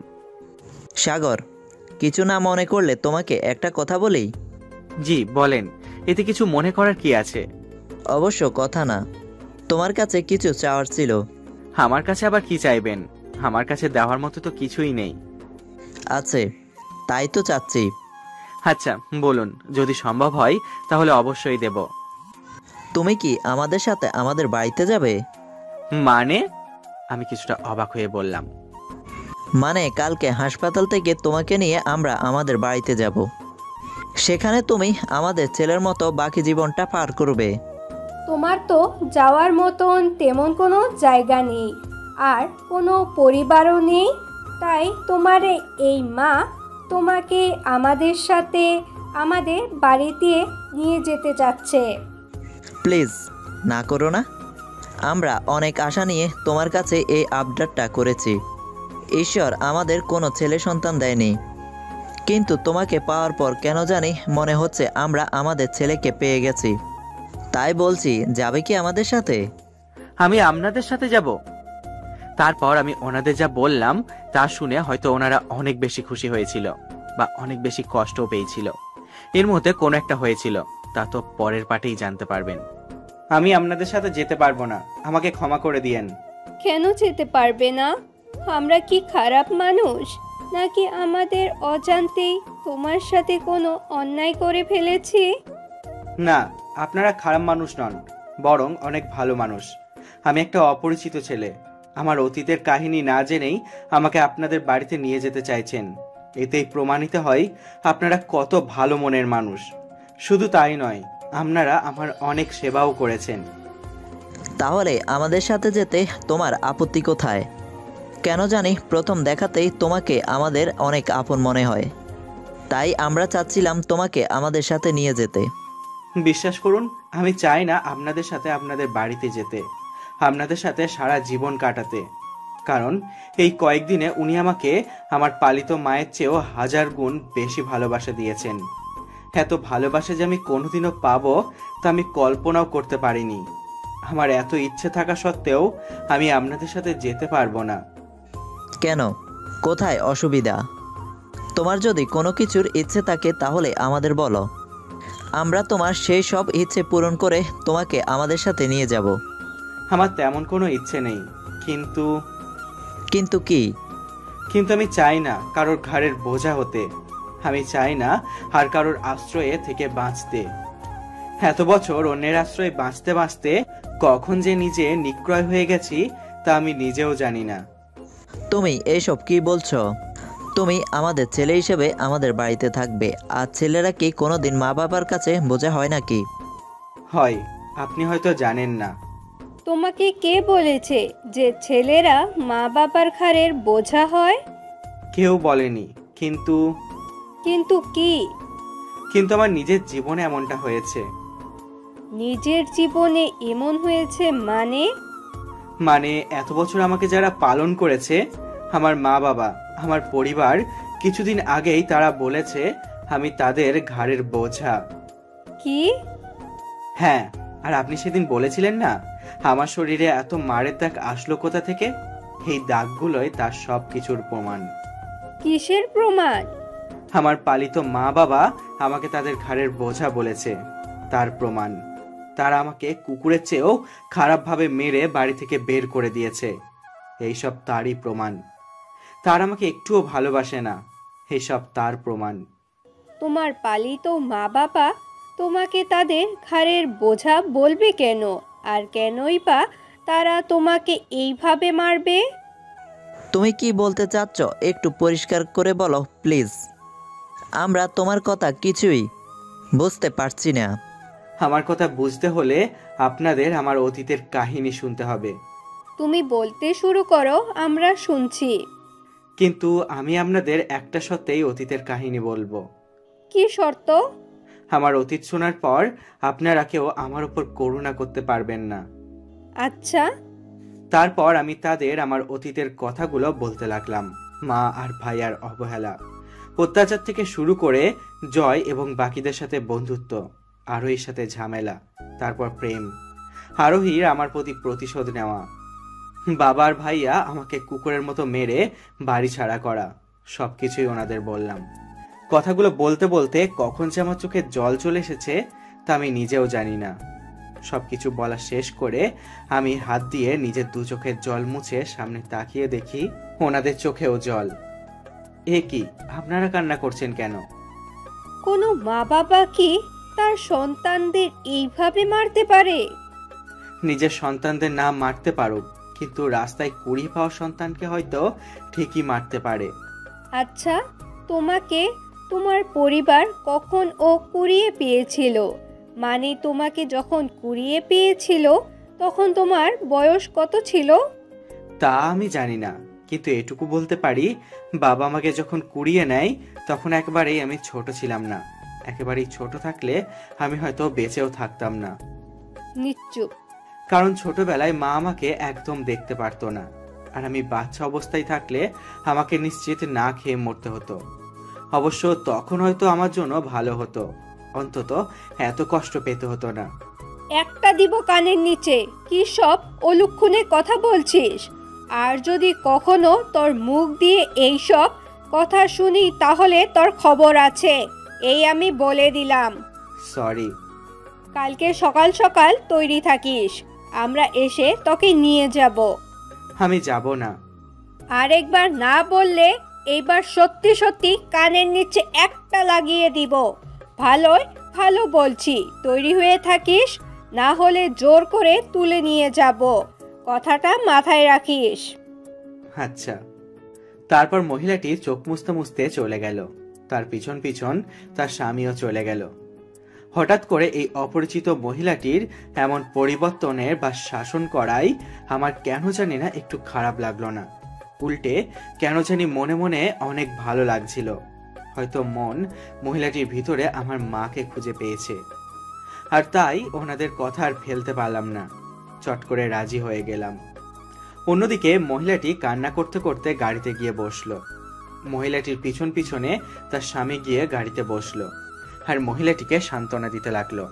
O: সাগর, কিছু না মনে করলে তোমাকে একটা কথা বলি।
J: জি বলেন, এতে কিছু মনে করার কি আছে?
O: অবশ্য কথা না, তোমার কাছে কিছু চাওয়ার ছিল।
J: আমার কাছে আবার কি চাইবেন? আমার কাছে দেওয়ার মতো তো কিছুই নেই।
O: আছে, তাই তো চাচ্ছি।
J: আচ্ছা বলুন, যদি সম্ভব হয় তাহলে অবশ্যই দেব।
O: তুমি কি আমাদের সাথে আমাদের বাড়িতে যাবে?
J: মানে? আমি কিছুটা অবাক হয়ে বললাম।
O: মানে কালকে হাসপাতাল থেকে তোমাকে নিয়ে আমরা আমাদের বাড়িতে যাব। সেখানে তুমি আমাদের ছেলের মতো বাকি জীবনটা পার করবে।
L: তোমার তো যাওয়ার মতন তেমন কোনো জায়গা নেই, আর কোনো পরিবারও নেই, তাই তোমার এই মা তোমাকে আমাদের সাথে আমাদের বাড়িতে নিয়ে যেতে চাচ্ছে।
O: প্লিজ না করো না। আমরা অনেক আশা নিয়ে তোমার কাছে এই আবদারটা করেছি। ঈশ্বর আমাদের কোনো ছেলে সন্তান দেয়নি, কিন্তু তোমাকে পাওয়ার পর কেন জানি মনে হচ্ছে আমরা আমাদের ছেলেকে পেয়ে গেছি। তাই বলছি, যাবে কি আমাদের সাথে?
J: আমি আপনাদের সাথে যাব? তারপর আমি ওনাদের যা বললাম তা শুনে হয়তো ওনারা অনেক বেশি খুশি হয়েছিল, বা অনেক বেশি কষ্টও পেয়েছিল। এর মধ্যে কোনো একটা হয়েছিল, তা তো পরের পার্টেই জানতে পারবেন। আমি আপনাদের সাথে যেতে পারবো না, আমাকে ক্ষমা করে দিয়েন।
L: কেন যেতে পারবে না? আমরা কি খারাপ মানুষ, নাকি আমাদের অজান্তেই তোমার সাথে কোনো অন্যায় করে ফেলেছি?
J: না, আপনারা খারাপ মানুষ নন, বরং অনেক ভালো মানুষ। আমি একটা অপরিচিত ছেলে, আমার অতীতের কাহিনী না জেনেই আমাকে আপনাদের বাড়িতে নিয়ে যেতে চাইছেন। এতেই প্রমাণিত হয় আপনারা কত ভালো মনের মানুষ। শুধু তাই নয়, আপনারা আমার অনেক সেবাও করেছেন।
O: তাহলে আমাদের সাথে যেতে তোমার আপত্তি কোথায়? কেন জানি প্রথম দেখাতেই তোমাকে আমাদের অনেক আপন মনে হয়, তাই আমরা চাচ্ছিলাম তোমাকে আমাদের সাথে নিয়ে যেতে।
J: বিশ্বাস করুন, আমি চাই না আপনাদের সাথে আপনাদের বাড়িতে যেতে, আপনাদের সাথে সারা জীবন কাটাতে। কারণ এই কয়েকদিনে উনি আমাকে আমার পালিত মায়ের চেয়েও 1000 গুণ বেশি ভালোবাসা দিয়েছেন। এত ভালোবাসা যে আমি কোনোদিনও পাবো তা আমি কল্পনাও করতে পারিনি। আমার এত ইচ্ছে থাকা সত্ত্বেও আমি আপনাদের সাথে যেতে পারবো না।
O: কেন? কোথায় অসুবিধা? তোমার যদি কোনো কিছুর ইচ্ছে থাকে তাহলে আমাদের বলো, আমরা তোমার সেই সব ইচ্ছে পূরণ করে তোমাকে আমাদের সাথে নিয়ে যাব।
J: আমার তেমন কোনো ইচ্ছে নেই, কিন্তু
O: কিন্তু কি?
J: কিন্তু আমি চাই না কারোর ঘাড়ের বোঝা হতে। আমি চাই না আর কারোর আশ্রয়ে থেকে বাঁচতে। এত বছর অন্যের আশ্রয়ে বাঁচতে বাঁচতে কখন যে নিজে নিক্রয় হয়ে গেছি তা আমি নিজেও জানি না।
O: তুমি এসব কি বলছো? তুমি আমাদের ছেলে হিসেবে আমাদের বাড়িতে থাকবে, আর ছেলেরা কি কোনোদিন মা বাবার কাছে বোঝা হয় নাকি?
J: হয়, আপনি হয়তো জানেন না।
L: তোমাকে কে বলেছে যে ছেলেরা মা বাবার ঘাড়ের বোঝা হয়?
J: কেউ বলেনি, কিন্তু
L: কিন্তু কি?
J: কিন্তু আমার নিজের জীবনে এমনটা হয়েছে।
L: নিজের জীবনে এমন হয়েছে মানে?
J: মানে এত বছর আমাকে যারা পালন করেছে আমার মা বাবা, আমার পরিবার কিছুদিন আগেই তারা বলেছে আমি তাদের ঘাড়ের বোঝা।
L: কি?
J: হ্যাঁ, আর আপনি সেদিন বলেছিলেন না আমার শরীরে এত মারের দাগ আসলো কোথা থেকে? এই দাগগুলোই তার সব কিছুর প্রমাণ।
L: কিসের প্রমাণ?
J: আমার পালিত মা বাবা আমাকে তাদের ঘাড়ের বোঝা বলেছে, তার প্রমাণ। তারা আমাকে কুকুরের চেয়েও খারাপভাবে মেরে বাড়ি থেকে বের করে দিয়েছে, এইসব তারই প্রমাণ। তার আমাকে একটুও ভালোবাসে না, এইসব তার প্রমাণ।
L: তোমার পালিত মা বাবা তোমাকে তাদের ঘাড়ের বোঝা বলবে কেন? আর কেনই বা তারা তোমাকে এইভাবে মারবে?
O: তুমি কি বলতে চাচ্ছ একটু পরিষ্কার করে বলো প্লিজ। আমরা তোমার কথা কিছুই বুঝতে পারছি না।
J: আমার কথা বুঝতে হলে আপনাদের আমার অতীতের কাহিনী শুনতে হবে।
L: তুমি বলতে শুরু করো, আমরা শুনছি।
J: কিন্তু আমি আপনাদের একটা সত্ত্বেই অতীতের কাহিনী বলবো।
L: কি শর্ত?
J: আমার অতীত শোনার পর আপনারা কেউ আমার উপর করুণা করতে পারবেন না।
L: আচ্ছা।
J: তারপর আমি তাদের আমার অতীতের কথাগুলো বলতে লাগলাম। মা আর ভাইয়ার অবহেলা, অত্যাচার থেকে শুরু করে জয় এবং বাকিদের সাথে বন্ধুত্ব, আরোহীর সাথে ঝামেলা, তারপর প্রেম, আরোহীর আমার প্রতি প্রতিশোধ নেওয়া, বাবার ভাইয়া আমাকে কুকুরের মতো মেরে বাড়ি ছাড়া করা, সবকিছুই ওনাদের বললাম। কথাগুলো বলতে বলতে কখন যে আমার চোখে জল চলে এসেছে তা আমি নিজেও জানি না। সবকিছু বলা শেষ করে আমি হাত দিয়ে নিজের দু চোখের জল মুছে সামনে তাকিয়ে দেখি ওনাদের চোখেও জল। এ কি, আপনারা কান্না করছেন কেন?
L: কোনো মা বাবা কি তার সন্তানদের এইভাবে মারতে পারে?
J: নিজের সন্তানদের না মারতে পারুক, কিন্তু রাস্তায় কুড়িয়ে পাওয়া সন্তানকে হয়তো ঠিকই মারতে পারে।
L: আচ্ছা, তোমাকে তোমার পরিবার কখন কুড়িয়ে পেয়েছিল? মানে তোমাকে যখন কুড়িয়ে পেয়েছিল তখন তোমার বয়স কত ছিল?
J: তা আমি জানি না, কিন্তু এটুকু বলতে পারি বাবা আমাকে যখন কুড়িয়ে নেয় তখন একেবারেই আমি ছোট ছিলাম না। একেবারেই ছোট থাকলে আমি হয়তো বেঁচেও থাকতাম না।
L: নিশ্চুপ।
J: কারণ ছোটবেলায় মা আমাকে একদম দেখতে পারতো না, আর আমি বাচ্চা অবস্থায় থাকলে আমাকে নিশ্চিত না খেয়ে মরতে হতো। অবশ্য তখন হয়তো আমার জন্য ভালো হতো, অন্তত এত কষ্ট পেতে হতো না।
L: একটা দিব কানের নিচে। কি সব অলুক্ষণে কথা বলছিস? আর যদি কখনো তোর মুখ দিয়ে এই সব কথা শুনি তাহলে তোর খবর আছে, এই আমি বলে দিলাম।
J: সরি।
L: কালকে সকাল সকাল তৈরি থাকিস, আমরা এসে তোকে নিয়ে যাব।
J: আমি যাব না।
L: আরেকবার না বললে এইবার সত্যি সত্যি কানের নিচে একটা লাগিয়ে দিব। ভালোই ভালো বলছি, তৈরি হয়ে থাকিস, না হলে জোর করে তুলে নিয়ে যাব। কথাটা মাথায় রাখিস।
J: আচ্ছা। তারপর মহিলাটি চোখ মুছতে মুছতে চলে গেল। তার পিছন পিছন তার স্বামীও চলে গেল। হঠাৎ করে এই অপরিচিত মহিলাটির এমন পরিবর্তনের বা শাসন করাই আমার কেন জানি না একটু খারাপ লাগলো না, উল্টে কেন জানি মনে মনে অনেক ভালো লাগছিল। হয়তো মন মহিলাটির ভিতরে আমার মাকে খুঁজে পেয়েছে, আর তাই ওনাদের কথা আর ফেলতে পারলাম না, চট করে রাজি হয়ে গেলাম। অন্যদিকে মহিলাটি কান্না করতে করতে গাড়িতে গিয়ে বসলো। মহিলাটির পিছন পিছনে তার স্বামী গিয়ে গাড়িতে বসলো আর মহিলাটিকে সান্ত্বনা দিতে লাগলো।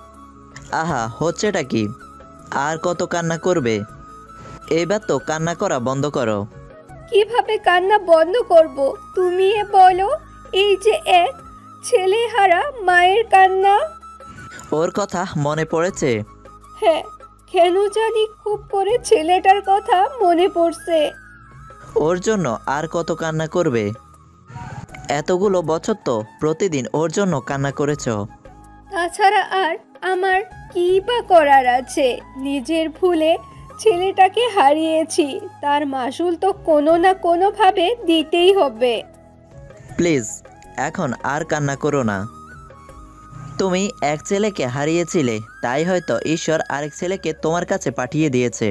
O: আহা, হচ্ছেটা কি? আর কত কান্না করবে? এবার তো কান্না করা বন্ধ করো।
L: কিভাবে কান্না বন্ধ করব তুমি বলো? এই যে এক ছেলেহারা মায়ের কান্না।
O: ওর কথা মনে পড়েছে?
L: হ্যাঁ, কেন জানি খুব করে ছেলেটার কথা মনে পড়ছে।
O: ওর জন্য আর কত কান্না করবে? এতগুলো বছর তো প্রতিদিন ওর জন্য কান্না করেছো।
L: তাছাড়া আর আমার কি বা করার আছে? নিজের ভুলে ছেলেটাকে হারিয়েছি, তার মাসুল তো কোনো না কোনোভাবে দিতেই হবে।
O: প্লিজ এখন আর কান্না করো না। তুমি এক ছেলেকে হারিয়েছিলে, তাই হয়তো ঈশ্বর আরেক ছেলেকে তোমার কাছে পাঠিয়ে দিয়েছে।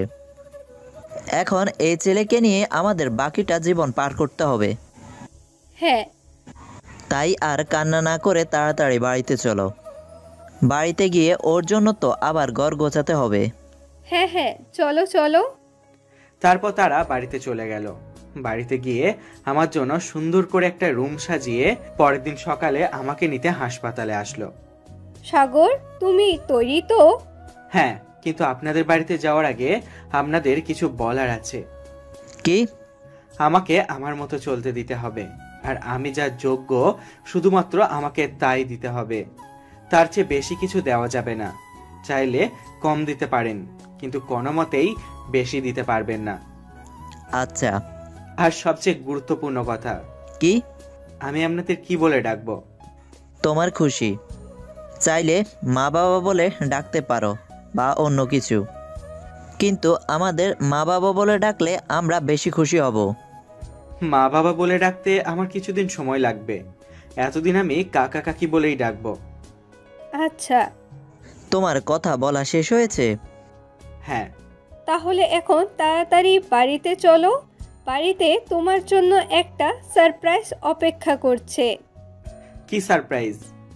O: এখন এই ছেলেকে নিয়ে আমাদের বাকিটা জীবন পার করতে হবে।
L: হ্যাঁ।
O: তাই আর কান্না না করে তাড়াতাড়ি বাড়িতে চলো। বাড়িতে গিয়ে ওর জন্য তো আবার ঘর গোছাতে হবে।
L: হ্যাঁ হ্যাঁ, চলো চলো।
J: তারপর তারা বাড়িতে চলে গেল। বাড়িতে গিয়ে আমার জন্য সুন্দর করে একটা রুম সাজিয়ে পরের দিন সকালে আমাকে নিতে হাসপাতালে আসলো।
L: সাগর, তুমি তৈরি তো?
J: হ্যাঁ, কিন্তু আপনাদের বাড়িতে যাওয়ার আগে আপনাদের কিছু বলার আছে।
O: কি?
J: আমাকে আমার মতো চলতে দিতে হবে, আর আমি যা যোগ্য শুধুমাত্র আমাকে তাই দিতে হবে। তার চেয়ে বেশি কিছু দেওয়া যাবে না। চাইলে কম দিতে পারেন, কিন্তু কোনো মতেই বেশি দিতে পারবেন না।
O: আচ্ছা।
J: আর সবচেয়ে গুরুত্বপূর্ণ কথা,
O: কি?
J: আমি আপনাদের কি বলে ডাকবো?
O: তোমার খুশি। চাইলে মা বাবা বলে ডাকতে পারো বা অন্য কিছু, কিন্তু আমাদের মা বাবা বলে ডাকলে আমরা বেশি খুশি হব।
J: মা বাবা বলে ডাকতে আমার কিছুদিন সময় লাগবে। এতদিন আমি কাকা কাকি বলেই ডাকবো।
L: আচ্ছা,
O: তোমার কথা বলা শেষ হয়েছে?
J: হ্যাঁ।
L: তাহলে এখন তাড়াতাড়ি বাড়িতে চলো। বাড়িতে তোমার জন্য একটা সারপ্রাইজ অপেক্ষা করছে।
J: কি সারপ্রাইজ?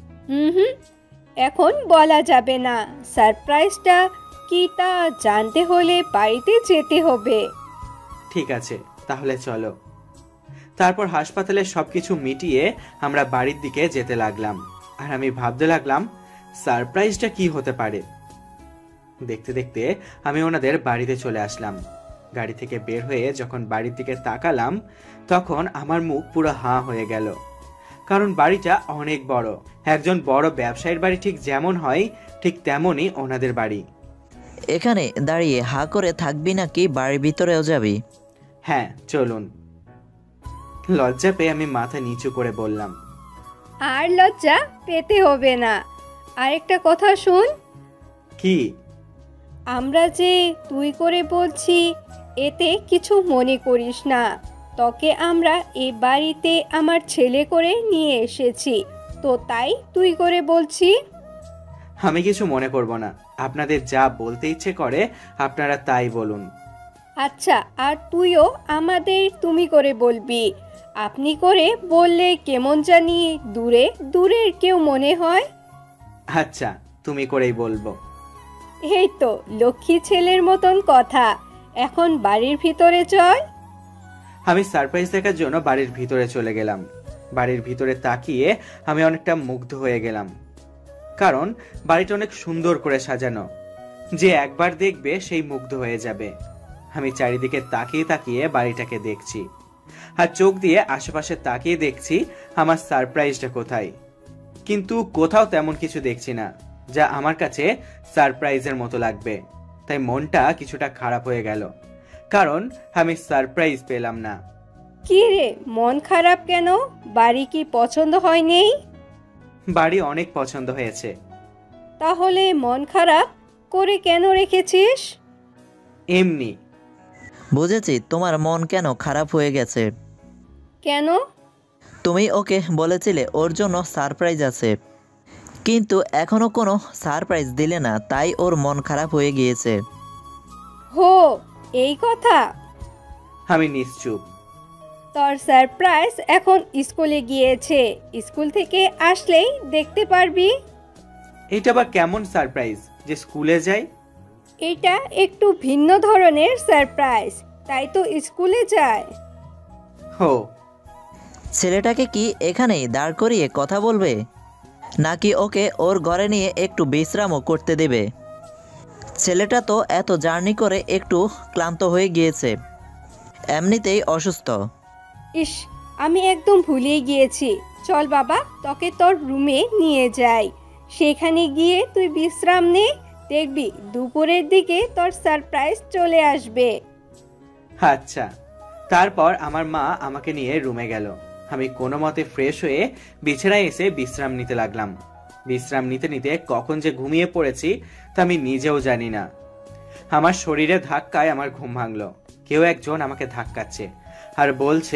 L: এখন বলা যাবে না। সারপ্রাইজটা কি তা জানতে হলে বাড়িতে যেতে হবে।
J: ঠিক আছে, তাহলে চলো। তারপর হাসপাতালে সবকিছু মিটিয়ে আমরা বাড়ির দিকে যেতে লাগলাম, আর আমি ভাবতে লাগলাম সারপ্রাইজটা কি হতে পারে। দেখতে দেখতে আমি ওনাদের বাড়িতে চলে আসলাম। গাড়ি থেকে বের হয়ে যখন বাড়ির দিকে তাকালাম, তখন আমার মুখ পুরো হাঁ হয়ে গেল। কারণ বাড়িটা অনেক বড়। একজন বড় ব্যবসায়ীর বাড়ি ঠিক যেমন হয়, ঠিক তেমনই ওনাদের বাড়ি।
O: এখানে দাঁড়িয়ে হা করে থাকবি নাকি বাড়ির ভিতরেও যাবি?
J: হ্যাঁ, চলুন। লজ্জা পেয়ে আমি মাথা নিচু করে বললাম।
L: আর লজ্জা পেতে হবে না। আরেকটা কথা শুন।
J: কি?
L: আমরা যে তুই করে বলছি, এতে কিছু মনে করিস না। তোকে আমরা এই বাড়িতে আমার ছেলে করে নিয়ে এসেছি, তো তাই তুই করে বলছি।
J: আমি কিছু মনে করব না। আপনাদের যা বলতে ইচ্ছে করে আপনারা তাই বলুন।
L: আচ্ছা, আর তুইও আমাদের তুমি করে বলবি। আপনি করে বললে কেমন জানি দূরের কেউ মনে হয়।
J: আচ্ছা, তুমি করেই বলবো।
L: এই তো লক্ষ্মী ছেলের মতন কথা। এখন বাড়ির ভিতরে চল।
J: আমি সারপ্রাইজ দেখার জন্য বাড়ির ভিতরে চলে গেলাম। বাড়ির ভিতরে তাকিয়ে আমি অনেকটা মুগ্ধ হয়ে গেলাম, কারণ বাড়িটা অনেক সুন্দর করে সাজানো। যে একবার দেখবে সেই মুগ্ধ হয়ে যাবে। আমি চারিদিকে তাকিয়ে তাকিয়ে বাড়িটাকে দেখছি, আর চোখ দিয়ে আশেপাশে তাকিয়ে দেখছি আমার সারপ্রাইজটা কোথায়। কিন্তু কোথাও তেমন কিছু দেখছি না যা আমার কাছে সারপ্রাইজের মতো লাগবে। তাই মনটা কিছুটা খারাপ হয়ে গেল, কারণ আমি সারপ্রাইজ পেলাম না।
L: কি রে, মন খারাপ কেন? বাড়ি কি পছন্দ হয়নি?
J: বাড়ি অনেক পছন্দ হয়েছে।
L: তাহলে মন খারাপ করে কেন রেখেছিস?
J: এমনি।
O: বুঝেছি তোমার মন কেন খারাপ হয়ে গেছে।
L: কেন?
O: তুমি ওকে বলেছিলে ওর জন্য সারপ্রাইজ আছে, কিন্তু এখনো কোনো সারপ্রাইজ দিলে না, তাই ওর মন খারাপ হয়ে গিয়েছে।
L: হো, এই কথা।
J: আমি নিশ্চুপ।
L: তোর সারপ্রাইজ এখন স্কুলে গিয়েছে। স্কুল থেকে আসলেই দেখতে পারবি।
J: এটা আবার কেমন সারপ্রাইজ যে স্কুলে যাই?
L: এটা একটু ভিন্ন ধরনের সারপ্রাইজ, তাই তো স্কুলে যায়।
J: হো।
O: ছেলেটাকে কি এখানেই দাঁড় করিয়ে কথা বলবে, নাকি ওকে ওর ঘরে নিয়ে একটু বিশ্রামও করতে দেবে? ছেলেটা তো এত জার্নি করে একটু ক্লান্ত হয়ে গিয়েছে, এমনিতেই অসুস্থ।
L: ইস, আমি একদম ভুলেই গিয়েছি। চল বাবা, তোকে তোর রুমে নিয়ে যাই। সেখানে গিয়ে তুই বিশ্রাম নে। দেখবি দুপুরের দিকে তোর সারপ্রাইজ চলে আসবে।
J: আচ্ছা। তারপর আমার মা আমাকে নিয়ে রুমে গেল। আমি কোনো মতে ফ্রেশ হয়ে বিছানায় এসে বিশ্রাম নিতে লাগলাম। বিশ্রাম নিতে নিতে কখন যে ঘুমিয়ে পড়েছি তা আমি নিজেও জানি না। আমার শরীরে ধাক্কায় আমার ঘুম ভাঙলো। কেউ একজন আমাকে ধাক্কাচ্ছে আর বলছে,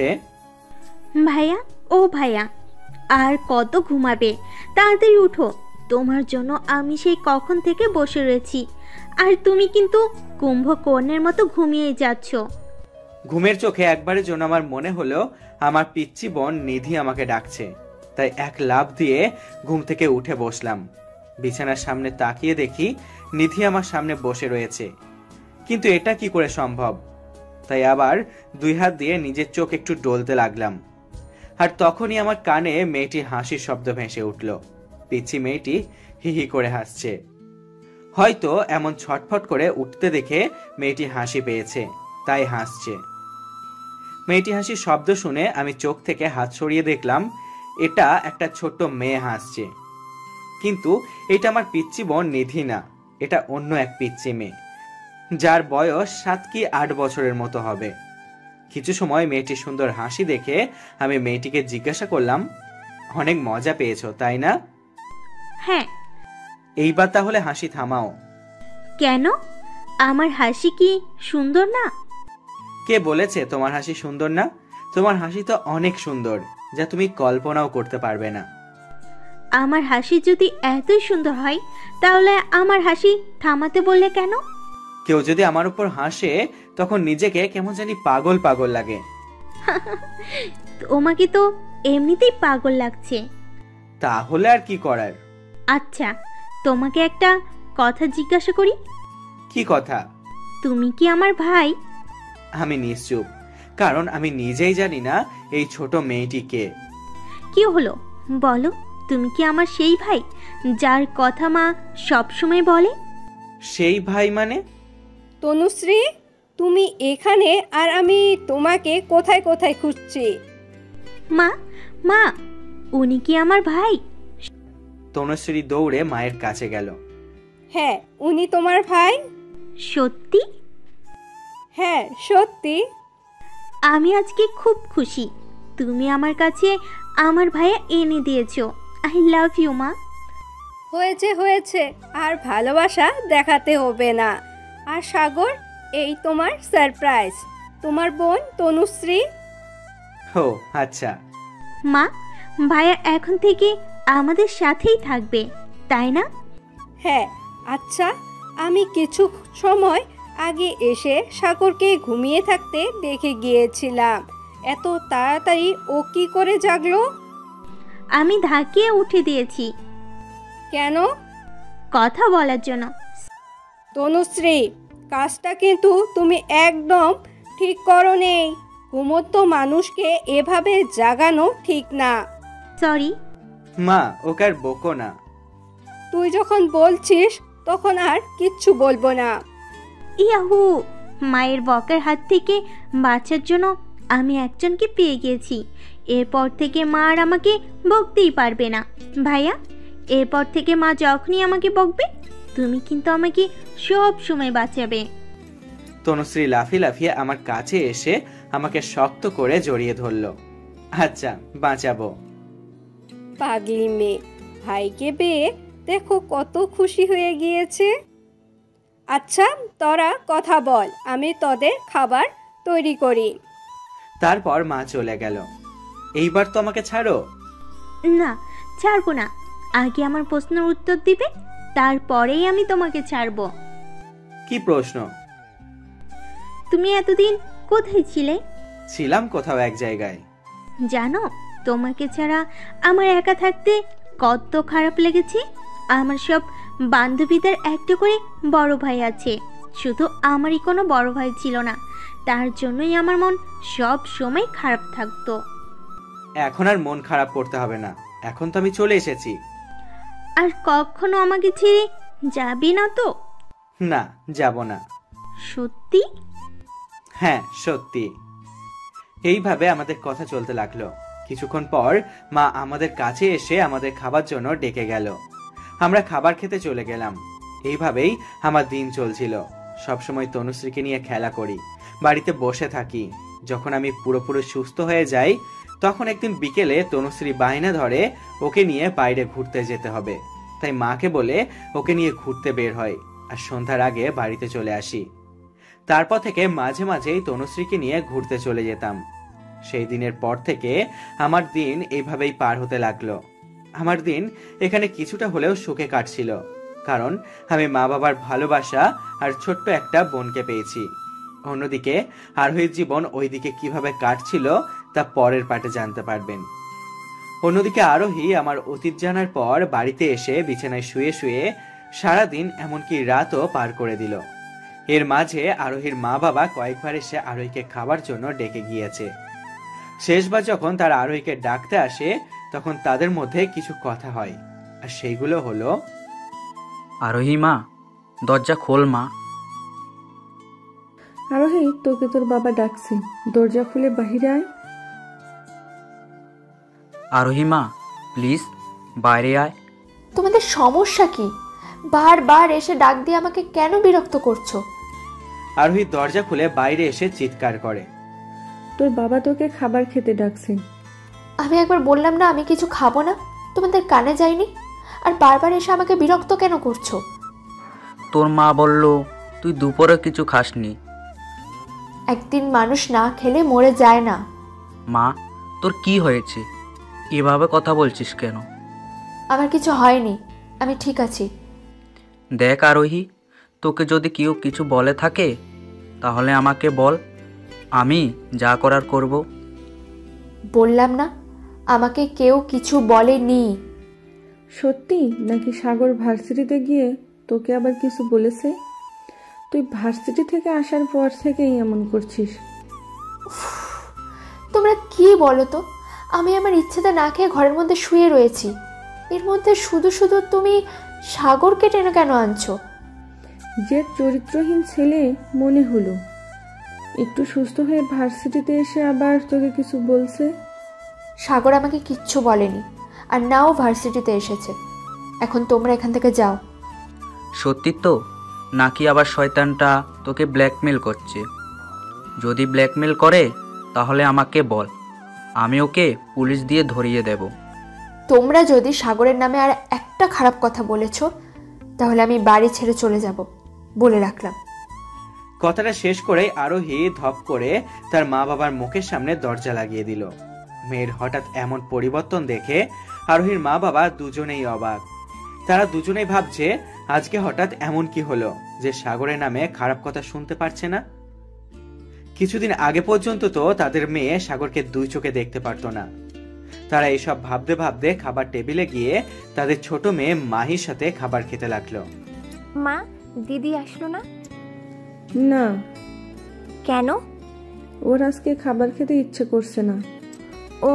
P: ভাইয়া, ও ভাইয়া, আর কত ঘুমাবে? তাড়াতাড়ি উঠো। তোমার জন্য আমি সেই কখন থেকে বসে রয়েছি, আর তুমি কিন্তু কুম্ভকর্ণের মতো ঘুমিয়ে যাচ্ছ।
J: ঘুমের চোখে একবারের জন্য আমার মনে হলো আমার পিচ্চি বোন নিধি আমাকে ডাকছে। তাই এক লাফ দিয়ে ঘুম থেকে উঠে বসলাম। বিছানার সামনে তাকিয়ে দেখি নিধি আমার সামনে বসে রয়েছে। কিন্তু এটা কি করে সম্ভব? তাই আবার 2 হাত দিয়ে নিজের চোখ একটু ডলতে লাগলাম। আর তখনই আমার কানে মেয়েটির হাসির শব্দ ভেসে উঠল। পিচ্ছি মেয়েটি হি হি করে হাসছে। হয়তো এমন ছটফট করে উঠতে দেখে মেয়েটি হাসি পেয়েছে, তাই হাসছে। মেয়েটি হাসির শব্দ শুনে আমি চোখ থেকে হাত সরিয়ে দেখলাম এটা একটা ছোট্ট মেয়ে হাসছে। কিন্তু এটা আমার পিচ্চি বোন নিধি না, এটা অন্য এক পিচ্চি মেয়ে, যার বয়স 7 কি 8 বছরের মতো হবে। কিছু সময় মেয়েটির সুন্দর হাসি দেখে আমি মেয়েটিকে জিজ্ঞাসা করলাম, অনেক মজা পেয়েছো তাই না?
P: হ্যাঁ।
J: এইবার তাহলে হাসি থামাও।
P: কেন? আমার হাসি কি সুন্দর না?
J: কে বলেছে তোমার হাসি সুন্দর না? তোমার হাসি তো অনেক সুন্দর, যা তুমি কল্পনাও করতে পারবে না।
P: আমার হাসি যদি এতই সুন্দর হয় তাহলে আমার হাসি থামাতে বললে কেন?
J: কেউ যদি আমার উপর হাসে তখন নিজেকে কেমন জানি পাগল পাগল লাগে।
P: তোমাকে তো এমনিতেই পাগল লাগছে।
J: তাহলে আর কি করার?
P: আচ্ছা, তোমাকে একটা কথা জিজ্ঞাসা করি।
J: কি কথা?
P: তুমি কি আমার ভাই?
J: আমি নিশ্চুপ, কারণ আমি নিজেই জানি না এই ছোট মেয়েটি কে।
P: কি হলো বলো, তুমি কি আমার সেই ভাই যার কথা মা সবসময় বলে?
J: সেই ভাই মানে?
L: তনুশ্রী, তুমি এখানে আর আমি তোমাকে কোথায় কোথায় খুঁজছি।
P: মা, মা, উনি কি আমার ভাই?
J: তনুশ্রী দৌড়ে মায়ের কাছে গেল।
L: হ্যাঁ, উনি তোমার ভাই।
P: সত্যি?
L: হ্যাঁ, সত্যি।
P: আমি আজকে খুব খুশি, তুমি আমার কাছে আমার ভাইয়া এনে দিয়েছো। আই লাভ ইউ মা।
L: হয়েছে হয়েছে, আর ভালোবাসা দেখাতে হবে না। আর সাগর, এই তোমার সারপ্রাইজ, তোমার বোন তনুশ্রী।
J: ও আচ্ছা।
P: মা, ভাইয়া এখন থেকে আমাদের সাথেই থাকবে, তাই না?
L: হ্যাঁ। আচ্ছা, আমি কিছু সময় আগে এসে সাগরকে ঘুমিয়ে থাকতে দেখে গিয়েছিলাম। এত তাড়াতাড়ি ও কি করে জাগলো?
P: আমি ধাকিয়ে উঠে দিয়েছি।
L: কেন?
P: কথা বলার জন্য।
L: তনুশ্রী, কাজটা কিন্তু তুমি একদম ঠিক করো নেই। ঘুমন্ত মানুষকে এভাবে জাগানো ঠিক না।
P: সরি
J: মা, ওকে আর বকো না।
L: তুই যখন বলছিস তখন আর কিচ্ছু বলবো না।
P: ইয়াহু, মায়ের বকার হাত থেকে বাঁচার জন্য আমি একজনকে পেয়ে গিয়েছি। এরপর থেকে মা আর আমাকে বকতেই পারবে না। ভাইয়া, এরপর থেকে মা যখনই আমাকে বকবে তুমি কিন্তু আমাকে সব সময় বাঁচাবে।
J: তনুশ্রী লাফিয়ে লাফিয়ে আমার কাছে এসে আমাকে শক্ত করে জড়িয়ে ধরলো। আচ্ছা, বাঁচাবো।
L: পাগলি মেয়ে, ভাইকে পেয়ে দেখো কত খুশি হয়ে গিয়েছে। আচ্ছা, তোরা কথা বল, আমি তোদের খাবার তৈরি করি।
J: তারপর মা চলে গেল। এইবার তো আমাকে ছাড়ো।
P: না, ছাড়বো না। আগে আমার প্রশ্নের উত্তর দিবে, তারপরেই আমি তোমাকে ছাড়বো।
J: কি প্রশ্ন?
P: তুমি এতদিন কোথায় ছিলে?
J: ছিলাম কোথাও এক জায়গায়।
P: জানো, তোমাকে ছাড়া আমার একা থাকতে কত খারাপ লেগেছে। আমার সব বান্ধবীদের একটা করে বড় ভাই আছে, শুধু আমারই কোনো বড় ভাই ছিল না। তার জন্যই আমার মন সব সময় খারাপ থাকতো।
J: এখন আর মন খারাপ করতে হবে না, এখন তো আমি চলে এসেছি।
P: আর কখনো আমাকে ছেড়ে যাবি না তো?
J: না, যাব না।
P: সত্যি?
J: হ্যাঁ, সত্যি। এইভাবে আমাদের কথা চলতে লাগলো। কিছুক্ষণ পর মা আমাদের কাছে এসে আমাদের খাবার জন্য ডেকে গেল। আমরা খাবার খেতে চলে গেলাম। এইভাবেই আমার দিন চলছিল। সবসময় তনুশ্রীকে নিয়ে খেলা করি, বাড়িতে বসে থাকি। যখন আমি পুরোপুরি সুস্থ হয়ে যাই তখন একদিন বিকেলে তনুশ্রী বায়না ধরে ওকে নিয়ে বাইরে ঘুরতে যেতে হবে। তাই মাকে বলে ওকে নিয়ে ঘুরতে বের হয়, আর সন্ধ্যার আগে বাড়িতে চলে আসি। তারপর থেকে মাঝে মাঝেই তনুশ্রীকে নিয়ে ঘুরতে চলে যেতাম। সেই দিনের পর থেকে আমার দিন এইভাবেই পার হতে লাগলো। আমার দিন এখানে কিছুটা হলেও সুখে কাটছিল, কারণ আমি মা বাবার ভালোবাসা আর ছোট্ট একটা বোনকে পেয়েছি। অন্যদিকে আরোহীর জীবন ওইদিকে কিভাবে কাটছিল তা পরের পার্টে জানতে পারবেন। অন্যদিকে আরোহী আমার অতীত জানার পর বাড়িতে এসে বিছানায় শুয়ে শুয়ে সারাদিন এমনকি রাতও পার করে দিল। এর মাঝে আরোহীর মা বাবা কয়েকবার এসে আরোহীকে খাবার জন্য ডেকে গিয়েছে। শেষবার যখন তারা আরোহীকে ডাকতে আসে তখন তাদের মধ্যে কিছু কথা হয়, আর সেইগুলো হলো,
M: আরোহী মা, দরজা খোল মা।
E: আরোহী, তোকে তোর বাবা ডাকছে, দরজা খুলে বাহিরে আয়।
M: আরোহী মা, প্লিজ বাইরে আয়।
I: তোমাদের সমস্যা কি? বারবার এসে ডাক দিয়ে আমাকে কেন বিরক্ত করছো?
J: আরোহী দরজা খুলে বাইরে এসে চিৎকার করে,
E: তোর বাবা তোকে খাবার খেতে ডাকছে।
I: আমি একবার বললাম না আমি কিছু খাবো না? তোমাদের কানে যায়নি? আর বারবার এসে আমাকে বিরক্ত কেন করছো?
M: তোর মা বলল তুই দুপুরে কিছু খাসনি।
I: একদিন মানুষ না খেলে মরে যায় না।
M: মা, তোর কি হয়েছে? এভাবে কথা বলছিস কেন?
I: আমার কিছু হয়নি, আমি ঠিক আছি।
M: দেখ আরোহী, তোকে যদি কেউ কিছু বলে থাকে তাহলে আমাকে বল, আমি যা করার করব।
I: বললাম না আমাকে কেউ কিছু বলেনি।
E: সত্যি নাকি সাগর ভার্সিটিতে গিয়ে তোকে আবার কিছু বলেছে? তুই ভার্সিটি থেকে আসার পর থেকেই এমন করছিস।
I: তোমরা কি বলো তো? আমি আমার ইচ্ছেতে না খেয়ে ঘরের মধ্যে শুয়ে রয়েছি, এর মধ্যে শুধু শুধু তুমি সাগরকে টেনে কেন আনছো?
E: যে চরিত্রহীন ছেলে মনে হলো, একটু সুস্থ হয়ে ভার্সিটিতে এসে আবার তোকে কিছু বলছে?
I: সাগর আমাকে কিচ্ছু বলেনি, আর নাও ভার্সিটিতে এসেছে। এখন তোমরা এখান থেকে যাও।
M: সত্যি তো নাকি আবার শয়তানটা তোকে ব্ল্যাকমেল করছে? যদি ব্ল্যাকমেল করে তাহলে আমাকে বল, আমি ওকে পুলিশ দিয়ে ধরিয়ে দেব।
I: তোমরা যদি সাগরের নামে আর একটা খারাপ কথা বলেছ তাহলে আমি বাড়ি ছেড়ে চলে যাব, বলে রাখলাম।
J: কথাটা শেষ করেই আরোহী ধপ করে তার মা বাবার মুখের সামনে দরজা লাগিয়ে দিল। মেয়ের হঠাৎ এমন পরিবর্তন দেখে আরোহীর মা বাবা দুজনেই অবাক। তারা দুজনেই ভাবছে আজকে হঠাৎ এমন কি হলো যে সাগরের নামে খারাপ কথা শুনতে পারছে না। কিছুদিন আগে পর্যন্ত তো তাদের মেয়ে সাগরকে দুই চোখে দেখতে পারতো না। তারা এইসব ভাবতে ভাবতে খাবার টেবিলে গিয়ে তাদের ছোট মেয়ে মাহির সাথে খাবার খেতে লাগলো।
Q: মা, দিদি আসলো না?
E: না।
Q: কেন?
E: ওর আজকে খাবার খেতে ইচ্ছে করছে না।
Q: ও।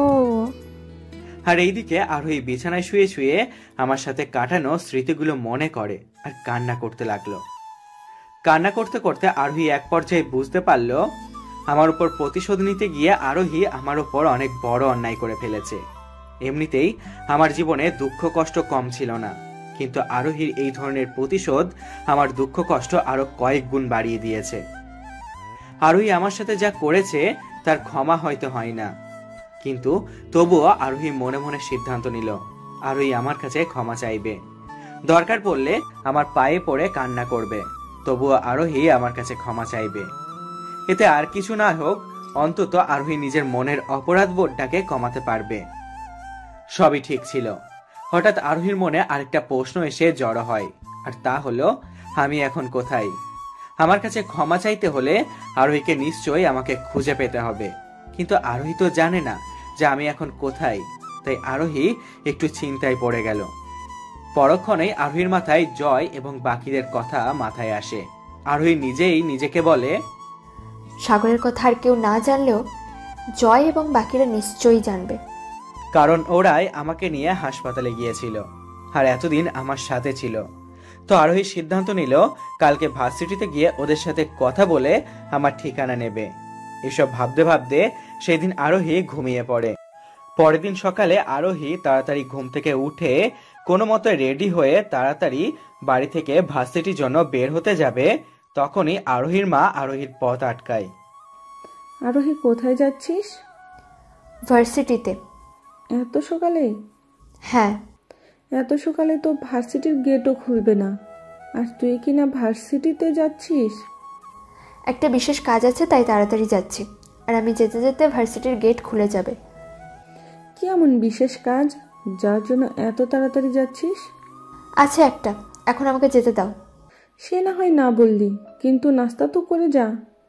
J: আর এইদিকে আরোহী বিছানায় শুয়ে শুয়ে আমার সাথে কাটানো স্মৃতিগুলো মনে করে আর কান্না করতে লাগলো। কান্না করতে করতে আরোহী এক পর্যায়ে বুঝতে পারলো আমার উপর প্রতিশোধ নিতে গিয়ে আরোহী আমার উপর অনেক বড় অন্যায় করে ফেলেছে। এমনিতেই আমার জীবনে দুঃখ কষ্ট কম ছিল না, কিন্তু আরোহীর এই ধরনের প্রতিশোধ আমার দুঃখ কষ্ট আরো কয়েক গুণ বাড়িয়ে দিয়েছে। আরোহী আমার সাথে যা করেছে তার ক্ষমা হয়তো হয় না, কিন্তু তবুও আরোহী মনে মনে সিদ্ধান্ত নিল আরোহী আমার কাছে ক্ষমা চাইবে। দরকার পড়লে আমার পায়ে পড়ে কান্না করবে, তবুও আরোহী আমার কাছে ক্ষমা চাইবে। এতে আর কিছু না হোক, অন্তত আরোহী নিজের মনের অপরাধ বোধটাকে কমাতে পারবে। সবই ঠিক ছিল। হঠাৎ আরোহীর মনে আরেকটা প্রশ্ন এসে জড়ো হয়, আর তা হলো আমি এখন কোথায়? আমার কাছে ক্ষমা চাইতে হলে আরোহীকে নিশ্চয়ই আমাকে খুঁজে পেতে হবে, কিন্তু আরোহী তো জানে না যে আমি এখন কোথায়। তাই আরোহী একটু চিন্তায় পড়ে গেল। পরক্ষণেই আরোহীর মাথায় জয় এবং বাকিদের কথা মাথায় আসে। আরোহী নিজেই নিজেকে বলে,
I: সাগরের কথা আর কেউ না জানলেও জয় এবং বাকিরা নিশ্চয়ই জানবে,
J: কারণ ওরাই আমাকে নিয়ে হাসপাতালে গিয়েছিল আর এতদিন আমার সাথে ছিল। তো আরোহী সিদ্ধান্ত নিল কালকে ভার্সিটিতে গিয়ে ওদের সাথে কথা বলে আমার ঠিকানা নেবে। এসব ভাবতে ভাবতে সেদিন আরোহী ঘুমিয়ে পড়ে। পরের দিন সকালে আরোহী তাড়াতাড়ি ঘুম থেকে উঠে কোনো মতো রেডি হয়ে তাড়াতাড়ি বাড়ি থেকে ভার্সিটির জন্য বের হতে যাবে, তখনই আরোহীর মা আরোহীর পথ আটকায়।
E: আরোহী, কোথায় যাচ্ছিস?
I: ভার্সিটিতে।
E: এত সকালে?
I: হ্যাঁ।
E: এত সকালে তো ভার্সিটির গেটও খুলবে না, আর তুই কি না ভার্সিটিতে যাচ্ছিস?
I: একটা বিশেষ কাজ আছে তাই তাড়াতাড়ি যাচ্ছি, আর আমি যেতে যেতে ভার্সিটির গেট খুলে যাবে।
E: কি এমন বিশেষ কাজ যার জন্য এত তাড়াতাড়ি যাচ্ছিস?
I: আছে একটা, এখন আমাকে যেতে দাও।
E: সে না হয় না বললি, কিন্তু নাস্তা তো করে যা।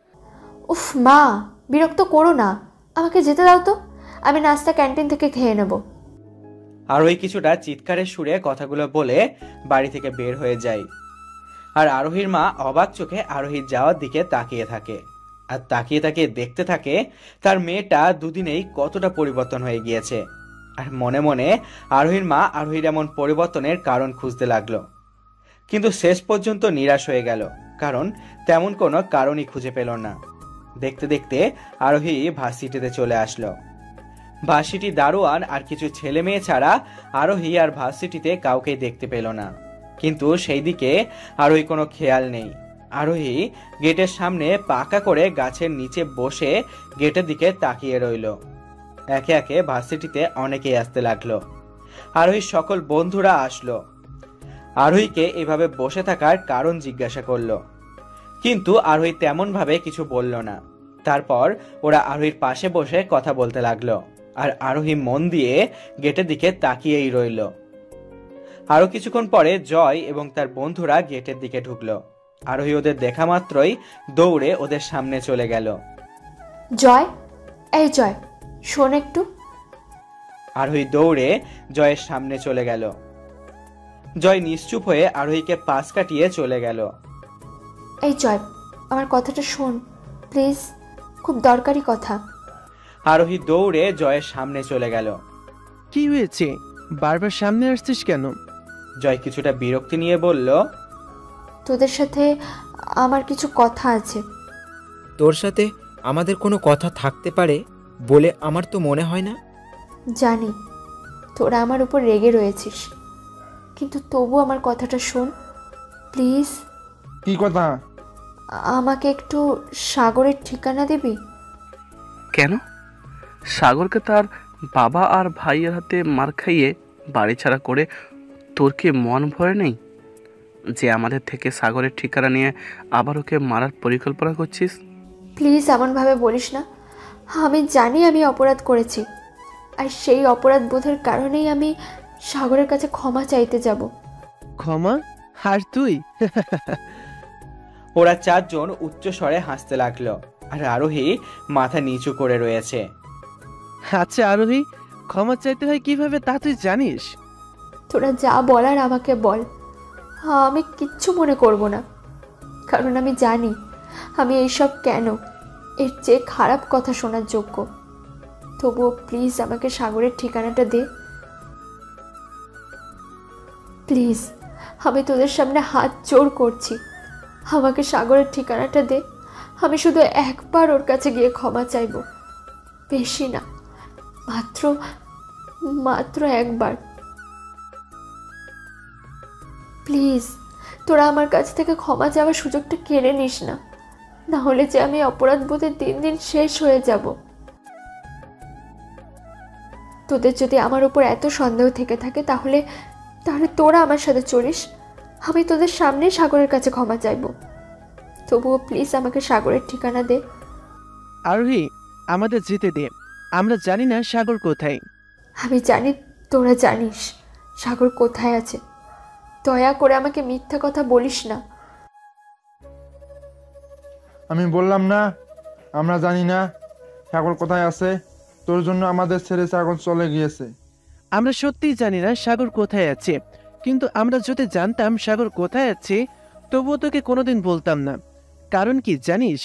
I: উফ মা, বিরক্ত করো না, আমাকে যেতে দাও তো, আমি নাস্তা ক্যান্টিন থেকে খেয়ে নেব।
J: আরোহী কিছুটা চিৎকারের সুরে কথাগুলো বলে বাড়ি থেকে বের হয়ে যায়। আর আরোহীর মা অবাক চোখে আরোহীর যাওয়ার দিকে তাকিয়ে থাকে, আর তাকিয়ে তাকিয়ে দেখতে থাকে তার মেয়েটা দুদিনেই কতটা পরিবর্তন হয়ে গিয়েছে। আর মনে মনে আরোহীর মা আরোহীর এমন পরিবর্তনের কারণ খুঁজতে লাগলো, কিন্তু শেষ পর্যন্ত নিরাশ হয়ে গেল, কারণ তেমন কোনো কারণই খুঁজে পেল না। দেখতে দেখতে আরোহী ভার্সিটিতে চলে আসলো। ভার্সিটি দারোয়ান আর কিছু ছেলে মেয়ে ছাড়া আরোহী আর ভার্সিটিতে কাউকে দেখতে পেল না, কিন্তু সেই দিকে আরোহী কোনো খেয়াল নেই। আরোহী গেটের সামনে পাকা করে গাছের নিচে বসে গেটের দিকে তাকিয়ে রইল। একে একে ভার্সিটিতে অনেকেই আসতে লাগলো। আরোহীর সকল বন্ধুরা আসলো, আরোহীকে এভাবে বসে থাকার কারণ জিজ্ঞাসা করলো, কিন্তু আরোহী তেমন ভাবে কিছু বলল না। তারপর ওরা আরোহীর পাশে বসে কথা বলতে লাগলো, আর আরোহী মন দিয়ে গেটের দিকে তাকিয়েই রইল। আরো কিছুক্ষণ পরে জয় এবং তার বন্ধুরা গেটের দিকে ঢুকলো। আরোহী ওদের দেখা মাত্রই দৌড়ে ওদের সামনে চলে গেল।
I: জয়, এই জয়, শোন একটু।
J: আরোহী দৌড়ে জয়ের সামনে চলে গেল। জয় নিশ্চুপ হয়ে আরোহীকে পাশ কাটিয়ে চলে গেল।
I: এই জয়, আমার কথাটা শোন প্লিজ, খুব দরকারি কথা।
J: আরোহী দৌড়ে জয়ের সামনে চলে গেল।
A: কি হয়েছে, বারবার সামনে আসছিস কেন?
J: জয় কিছুটা বিরক্তি নিয়ে বলল,
I: তোদের সাথে আমার কিছু কথা আছে।
H: তোর সাথে আমাদের কোনো কথা থাকতে পারে বলে আমার তো মনে হয় না।
I: জানি তোরা আমার উপর রেগে রয়েছিস, কিন্তু তবু আমার কথাটা শোন প্লিজ।
C: কি কথা?
I: আমাকে একটু সাগরের ঠিকানা দিবি?
R: কেন? সাগরকে তার বাবা আর ভাইয়ের হাতে মার খাইয়ে বাড়ি ছাড়া করে তোর কি মন ভরে নেই যে আমাদের থেকে সাগরের ঠিকানা নিয়ে আবার ওকে মারার পরিকল্পনা করছিস?
I: প্লিজ এমনভাবে বলিস না। আমি জানি আমি অপরাধ করেছি, আর সেই অপরাধ বোধের কারণেই আমি সাগরের কাছে ক্ষমা চাইতে যাব।
A: ক্ষমা? আর তুই?
J: ওরা চারজন উচ্চ স্বরে হাসতে লাগলো, আর আরোহী মাথা নিচু করে রয়েছে।
A: আচ্ছা আরোহী, ক্ষমা চাইতে হয় কিভাবে তা তুই জানিস?
I: তোরা যা বলার আমাকে বল, আমি কিচ্ছু মনে করব না, কারণ আমি জানি আমি এইসব কেন এর চেয়ে খারাপ কথা শোনার যোগ্য। তবুও প্লিজ আমাকে সাগরের ঠিকানাটা দে প্লিজ। আমি তোদের সামনে হাত জোড় করছি, আমাকে সাগরের ঠিকানাটা দে। আমি শুধু একবার ওর কাছে গিয়ে ক্ষমা চাইব, বেশি না, মাত্র একবার। প্লিজ তোরা আমার কাছ থেকে ক্ষমা চাওয়ার সুযোগটা কেড়ে নিস না, না হলে যে আমি অপরাধ বোধে দিন দিন শেষ হয়ে যাব। তোদের যদি আমার উপর এত সন্দেহ থেকে থাকে তাহলে তোরা আমার সাথে চলিস, আমি তোদের সামনে সাগরের কাছে ক্ষমা চাইব। তবুও প্লিজ আমাকে সাগরের ঠিকানা দে।
A: আরোহী, আমাদের যেতে দে, আমরা জানি না সাগর কোথায়।
I: আমি জানি তোরা জানিস সাগর কোথায় আছে, দয়া করে আমাকে মিথ্যা কথা বলিস না।
C: আমি বললাম না আমরা জানি না সাগর কোথায় আছে। তোর জন্য আমাদের ছেড়ে সাগর চলে গিয়েছে।
A: আমরা সত্যিই জানি না সাগর কোথায় আছে, কিন্তু আমরা যদি জানতাম সাগর কোথায় আছে তবুও তোকে কোনোদিন বলতাম না। কারণ কি জানিস?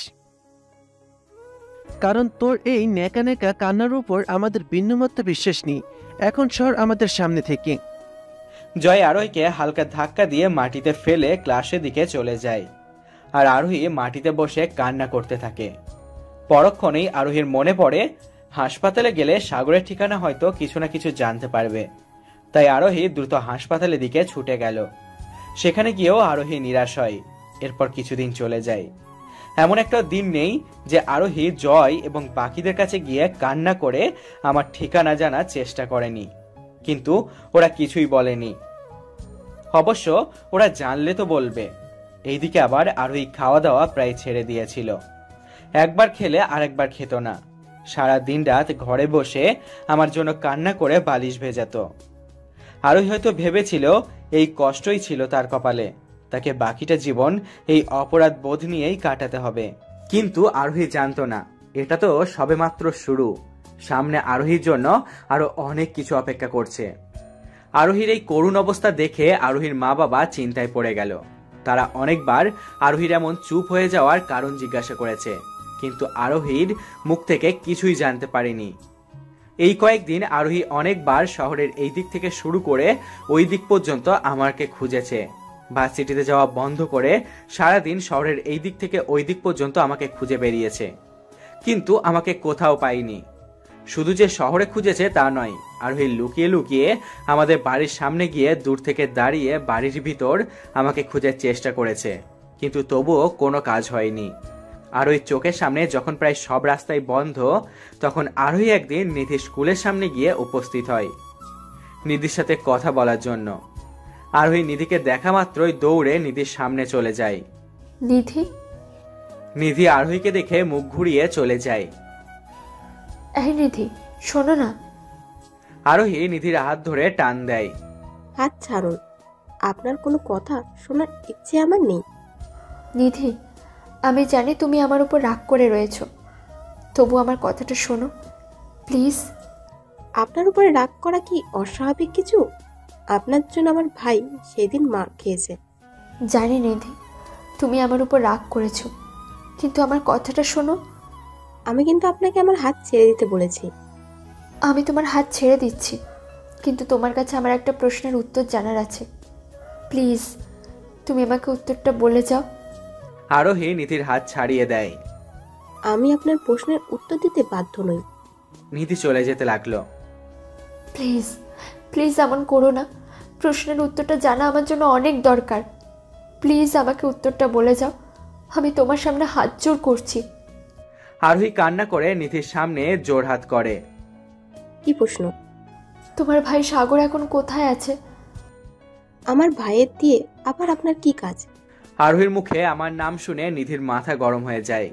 A: কারণ তোর এই নেকা নেকা কান্নার উপর আমাদের বিন্দুমাত্র বিশ্বাস নেই। এখন সর আমাদের সামনে থেকে।
J: জয় আরোহীকে হালকা ধাক্কা দিয়ে মাটিতে ফেলে ক্লাসের দিকে চলে যায়, আর আরোহী মাটিতে বসে কান্না করতে থাকে। পরক্ষণেই আরোহীর মনে পড়ে হাসপাতালে গেলে সাগরের ঠিকানা হয়তো কিছু না কিছু জানতে পারবে। তাই আরোহী দ্রুত হাসপাতালের দিকে ছুটে গেল। সেখানে গিয়েও আরোহী নিরাশ হয়। এরপর কিছুদিন চলে যায়। এমন একটা দিন নেই যে আরোহী জয় এবং বাকিদের কাছে গিয়ে কান্না করে আমার ঠিকানা জানার চেষ্টা করেনি, কিন্তু ওরা কিছুই বলেনি। অবশ্য ওরা জানলে তো বলবে। এইদিকে আবার আরোহী খাওয়া দাওয়া প্রায় ছেড়ে দিয়েছিল। একবার খেলে আরেকবার খেত না। সারা দিন রাত ঘরে বসে আমার জন্য কান্না করে বালিশ ভেজাত। আরোহী হয়তো ভেবেছিল এই কষ্টই ছিল তার কপালে, তাকে বাকিটা জীবন এই অপরাধ বোধ নিয়েই কাটাতে হবে। কিন্তু আরোহী জানতো না এটা তো সবেমাত্র শুরু। সামনে আরোহীর জন্য আরো অনেক কিছু অপেক্ষা করছে। আরোহীর এই করুণ অবস্থা দেখে আরোহীর মা বাবা চিন্তায় পড়ে গেল।
D: তারা অনেকবার আরোহীর এমন চুপ হয়ে যাওয়ার কারণ জিজ্ঞাসা করেছে, কিন্তু আরোহীর মুখ থেকে কিছুই জানতে পারেনি। এই কয়েকদিন আরোহী অনেকবার শহরের এই দিক থেকে শুরু করে ওই দিক পর্যন্ত আমাকে খুঁজেছে। ভার্সিটিতে যাওয়া বন্ধ করে সারাদিন শহরের এই দিক থেকে ওই দিক পর্যন্ত আমাকে খুঁজে বেরিয়েছে, কিন্তু আমাকে কোথাও পাইনি। শুধু যে শহরে খুঁজেছে তা নয়, আরোহী লুকিয়ে লুকিয়ে আমাদের বাড়ির সামনে গিয়ে দূর থেকে দাঁড়িয়ে বাড়ির ভিতর আমাকে খোঁজার চেষ্টা করেছে, কিন্তু তবুও কোনো কাজ হয়নি। আরোহীর চোখের সামনে যখন প্রায় সব রাস্তায় বন্ধ, তখন আরোহী একদিন নিধির স্কুলের সামনে গিয়ে উপস্থিত হয় নিধির সাথে কথা বলার জন্য। আরোহী নিধিকে দেখা মাত্রই দৌড়ে নিধির সামনে চলে যায়।
I: নিধি?
D: নিধি আরোহীকে দেখে মুখ ঘুরিয়ে চলে যায়।
I: এই নিধি, শোনো না।
D: আরোহী নিধির হাত ধরে টান দেয়।
B: হাত ছাড়ুন, আপনার কোনো কথা শোনার ইচ্ছে আমার নেই।
I: নিধি, আমি জানি তুমি আমার উপর রাগ করে রয়েছো, তবু আমার কথাটা শোনো প্লিজ।
B: আপনার উপরে রাগ করা কি অস্বাভাবিক কিছু? আপনার জন্য আমার ভাই সেদিন মার খেয়েছে।
I: জানি নিধি, তুমি আমার উপর রাগ করেছো, কিন্তু আমার কথাটা শোনো।
B: আমি কিন্তু আপনাকে আমার হাত ছেড়ে দিতে বলেছি।
I: আমি তোমার হাত ছেড়ে দিচ্ছি, কিন্তু তোমার কাছে আমার একটা প্রশ্নের উত্তর জানার আছে। প্লিজ তুমি আমাকে উত্তরটা বলে যাও।
D: আরোহী নিধির হাত ছাড়িয়ে দেয়।
B: আমি আপনার প্রশ্নের উত্তর দিতে বাধ্য নই।
D: নিধি চলে যেতে লাগলো।
I: প্লিজ প্লিজ এমন করো না, প্রশ্নের উত্তরটা জানা আমার জন্য অনেক দরকার। প্লিজ আমাকে উত্তরটা বলে যাও, আমি তোমার সামনে হাত জোড় করছি।
D: আরোহী কান্না করে নিধির সামনে জোড়হাত করে।
B: কি প্রশ্ন?
I: তোমার ভাই সাগর এখন কোথায় আছে?
B: আমার ভাইয়ের দিয়ে আবার আপনার কি কাজ?
D: আরোহীর মুখে আমার নাম শুনে নিধির মাথা গরম হয়ে যায়।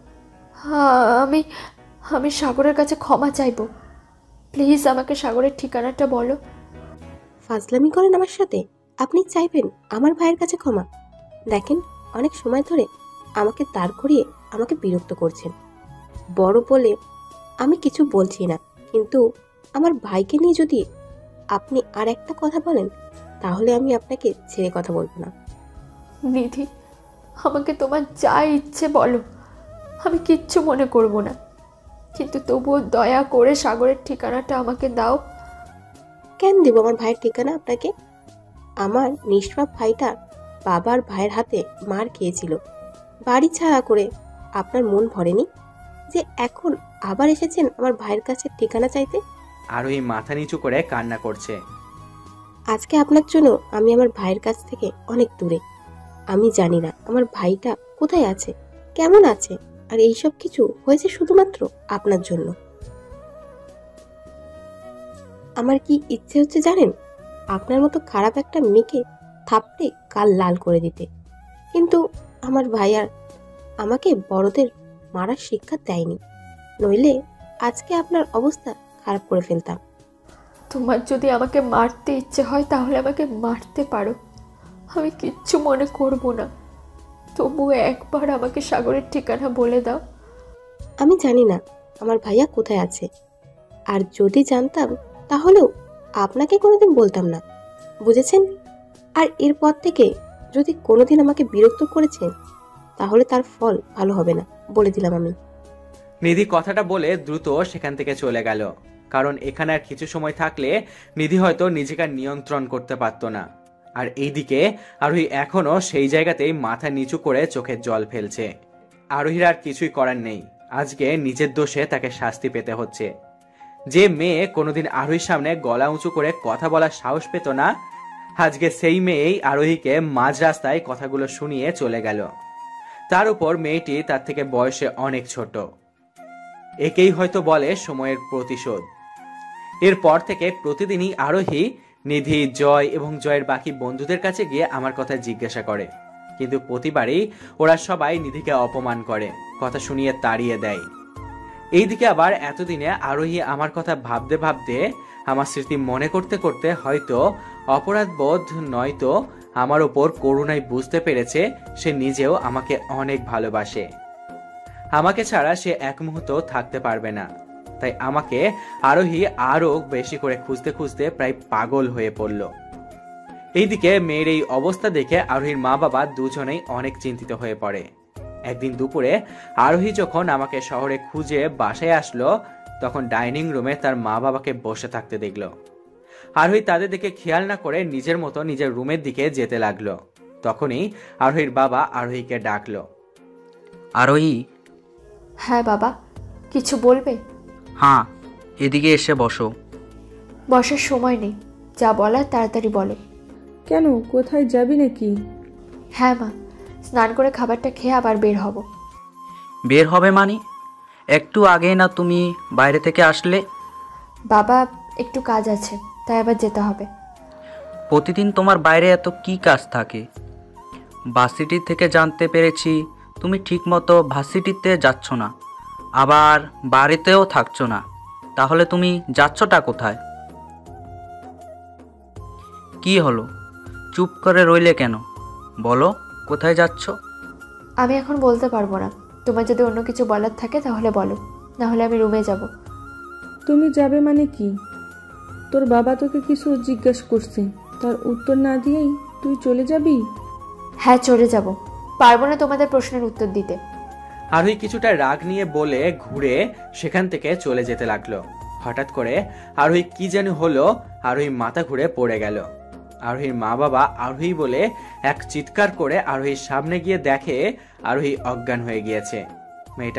I: আমি আমি সাগরের কাছে ক্ষমা চাইবো। প্লিজ আমাকে সাগরের ঠিকানাটা বলো।
B: ফাজলামি করেন আমার সাথে? আপনি চাইবেন আমার ভাইয়ের কাছে ক্ষমা? দেখেন, অনেক সময় ধরে আমাকে দাঁড় করিয়ে আমাকে বিরক্ত করছেন। বড় বলে আমি কিছু বলছি না, কিন্তু আমার ভাইকে নিয়ে যদি আপনি আর একটা কথা বলেন, তাহলে আমি আপনাকে ছেড়ে কথা বলবো না।
I: নিধি, আমাকে তোমার যা ইচ্ছে বলো, আমি কিচ্ছু মনে করব না, কিন্তু তবুও দয়া করে সাগরের ঠিকানাটা আমাকে দাও।
B: কেন দেব আমার ভাইয়ের ঠিকানা আপনাকে? আমার নিষ্পাপ ভাইটা বাবার ভাইয়ের হাতে মার খেয়েছিল, বাড়ি ছাড়া করে। আপনার মন ভরেনি যে এখন আবার এসেছেন আমার ভাইয়ের কাছে ঠিকানা চাইতে?
D: আরোহী মাথা নিচু করে কান্না করছে।
B: আজকে আপনার জন্য আমি আমার ভাইয়ের কাছ থেকে অনেক দূরে। আমি জানি না আমার ভাইটা কোথায় আছে, কেমন আছে, আর এইসব কিছু হয়েছে শুধুমাত্র আপনার জন্য। আমার কি ইচ্ছে হচ্ছে জানেন? আপনার মতো খারাপ একটা মেয়েকে থাপড়ে গাল লাল করে দিতে, কিন্তু আমার ভাই আর আমাকে বড়দের মারার শিক্ষা দেয়নি, নইলে আজকে আপনার অবস্থা খারাপ করে ফেলতাম।
I: তোমার যদি আমাকে মারতে ইচ্ছে হয় তাহলে আমাকে মারতে পারো, আমি কিচ্ছু মনে করব না। তবুও একবার আমাকে সাগরের ঠিকানা বলে দাও।
B: আমি জানি না আমার ভাইয়া কোথায় আছে, আর যদি জানতাম তাহলেও আপনাকে কোনোদিন বলতাম না, বুঝেছেন? আর এরপর থেকে যদি কোনোদিন আমাকে বিরক্ত করেছেন, তাহলে তার ফল ভালো হবে না, বলে দিলাম আমি।
D: নিধি কথাটা বলে দ্রুত সেখান থেকে চলে গেল, কারণ এখানে আর কিছু সময় থাকলে নিধি হয়তো নিজেকে নিয়ন্ত্রণ করতে পারত না। আর এইদিকে আরোহী এখনো সেই জায়গাতেই মাথা নিচু করে চোখের জল ফেলছে। আরোহীর আর কিছুই করার নেই, আজকে নিজের দোষে তাকে শাস্তি পেতে হচ্ছে। যে মেয়ে কোনোদিন আরোহীর সামনে গলা উঁচু করে কথা বলার সাহস পেত না, আজকে সেই মেয়েই আরোহীকে মাঝ রাস্তায় কথাগুলো শুনিয়ে চলে গেল। তার উপর মেয়েটি তার থেকে বয়সে অনেক ছোট। একেই হয়তো বলে সময়ের প্রতিশোধ। এরপর থেকে প্রতিদিনই আরোহী নিধি, জয় এবং জয়ের বাকি বন্ধুদের কাছে গিয়ে আমার কথা জিজ্ঞাসা করে, কিন্তু প্রতিবারই ওরা সবাই নিধিকে অপমান করে, কথা শুনিয়ে তাড়িয়ে দেয়। এইদিকে আবার এতদিনে আরোহী আমার কথা ভাবতে ভাবতে, আমার স্মৃতি মনে করতে করতে হয়তো অপরাধবোধ নয়তো আমার ওপর করুণায় বুঝতে পেরেছে সে নিজেও আমাকে অনেক ভালোবাসে। আমাকে ছাড়া সে এক মুহূর্ত থাকতে পারবে না। তাই আমাকে আরোহী আরো বেশি করে খুঁজতে খুঁজতে প্রায় পাগল হয়ে পড়ল। এইদিকে মেয়ের এই অবস্থা দেখে আরোহীর মা বাবা দুজনেই অনেক চিন্তিত হয়ে পড়ে। একদিন দুপুরে আরোহী যখন আমাকে শহরে খুঁজে বাসায় আসলো, তখন ডাইনিং রুমে তার মা বাবাকে বসে থাকতে দেখলো। আরোহী তাদের দিকে খেয়াল না করে নিজের মতো নিজের রুমের দিকে যেতে লাগলো। তখনই আরোহীর বাবা আরোহীকে ডাকলো।
M: আরোহী।
I: হ্যাঁ বাবা, কিছু বলবে?
M: হ্যাঁ, এদিকে এসে বসো।
I: বসার সময় নেই, যা বলার তাড়াতাড়ি বলো।
E: কেন, কোথায় যাবি নাকি?
I: হ্যাঁ মা, স্নান করে খাবারটা খেয়ে আবার বের হব।
M: বের হবে মানে? একটু আগে না তুমি বাইরে থেকে আসলে?
I: বাবা, একটু কাজ আছে, তাই আবার যেতে হবে।
M: প্রতিদিন তোমার বাইরে এত কি কাজ থাকে? ভার্সিটি থেকে জানতে পেরেছি তুমি ঠিকমতো ভার্সিটিতে যাচ্ছ না, আবার বাড়িতেও থাকছো না। তাহলে তুমি যাচ্ছটা কোথায়? কি হলো, চুপ করে রইলে কেন? বলো, কোথায় যাচ্ছ?
I: আমি এখন বলতে পারবো না। তোমার যদি অন্য কিছু বলার থাকে তাহলে বলো, না হলে আমি রুমে যাব।
E: তুমি যাবে মানে কি? তোর বাবা তোকে কিছু জিজ্ঞেস করছে, তার উত্তর না দিয়েই তুই চলে যাবি?
I: হ্যাঁ, চলে যাব। পারবো না তোমাদের প্রশ্নের উত্তর দিতে।
D: আরোহী কিছুটা রাগ নিয়ে বলে ঘুরে সেখান থেকে চলে যেতে লাগলো। হঠাৎ করে আরোহী কি যেন হলো, আরোহী মাথা ঘুরে পড়ে গেল। আরোহীর মা বাবা আরোহী বলে এক চিৎকার করে আরোহীর সামনে গিয়ে দেখে আরোহী অজ্ঞান হয়ে গিয়েছে। মেয়েটাকে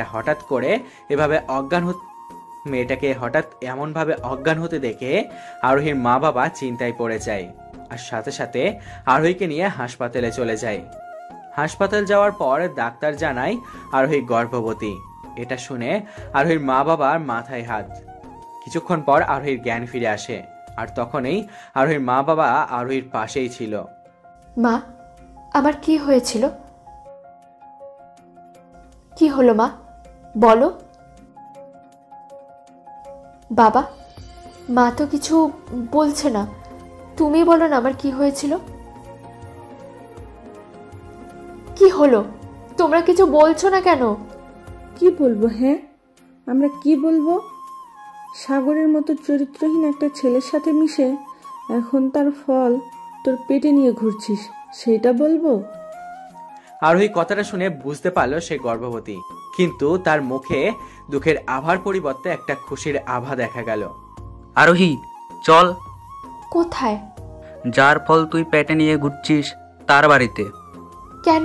D: হঠাৎ এমন ভাবে অজ্ঞান হতে দেখে আরোহীর মা বাবা চিন্তায় পড়ে যায়, আর সাথে সাথে আরোহীকে নিয়ে হাসপাতালে চলে যায়। হাসপাতাল যাওয়ার পর ডাক্তার জানায় আরোহী গর্ভবতী। এটা শুনে আরোহীর মা বাবার মাথায় হাত। কিছুক্ষণ পর আরোহীর জ্ঞান ফিরে আসে, আর তখনই আরোহীর মা বাবা আরোহীর পাশেই ছিল।
I: মা, আমার কি হয়েছিল? কি হলো মা, বলো। বাবা, মা তো কিছু বলছে না, তুমি বলো না আমার কি হয়েছিল। কি হলো, তোমরা কিছু বলছো না কেন?
E: কি বলবো? হ্যাঁ, আমরা কি বলবো? সাগরের মতো চরিত্রহীন একটা ছেলের সাথে মিশে এখন তার ফল তোর পেটে নিয়ে ঘুরছিস, সেটা বলবো?
D: আরোহী কথাটা শুনে বুঝতে পারলো সে গর্ভবতী, কিন্তু তার মুখে দুঃখের আভার পরিবর্তে একটা খুশির আভা দেখা গেল।
M: আরোহী, চল।
I: কোথায়?
M: যার ফল তুই পেটে নিয়ে ঘুরছিস তার বাড়িতে।
I: কেন?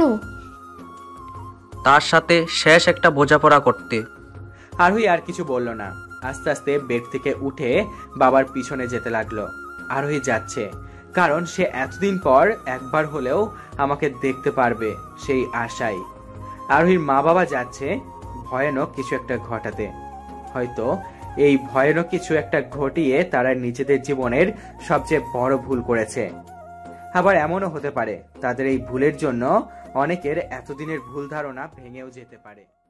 M: তার সাথে শেষ একটা বোঝাপড়া করতে।
D: আরোহী আর কিছু বলল না। আস্তে আস্তে বেড থেকে উঠে বাবার পিছনে যেতে লাগলো। আরোহী যাচ্ছে, কারণ সে এতদিন পর একবার হলেও আমাকে দেখতে পারবে সেই আশায়। আরোহীর মা বাবা যাচ্ছে ভয়ানক কিছু একটা ঘটাতে। হয়তো এই ভয়ানক কিছু একটা ঘটিয়ে তারা নিজেদের জীবনের সবচেয়ে বড় ভুল করেছে। আবার এমনও হতে পারে তাদের এই ভুলের জন্য অনেকের এতদিনের ভুল ধারণা ভেঙেও যেতে পারে।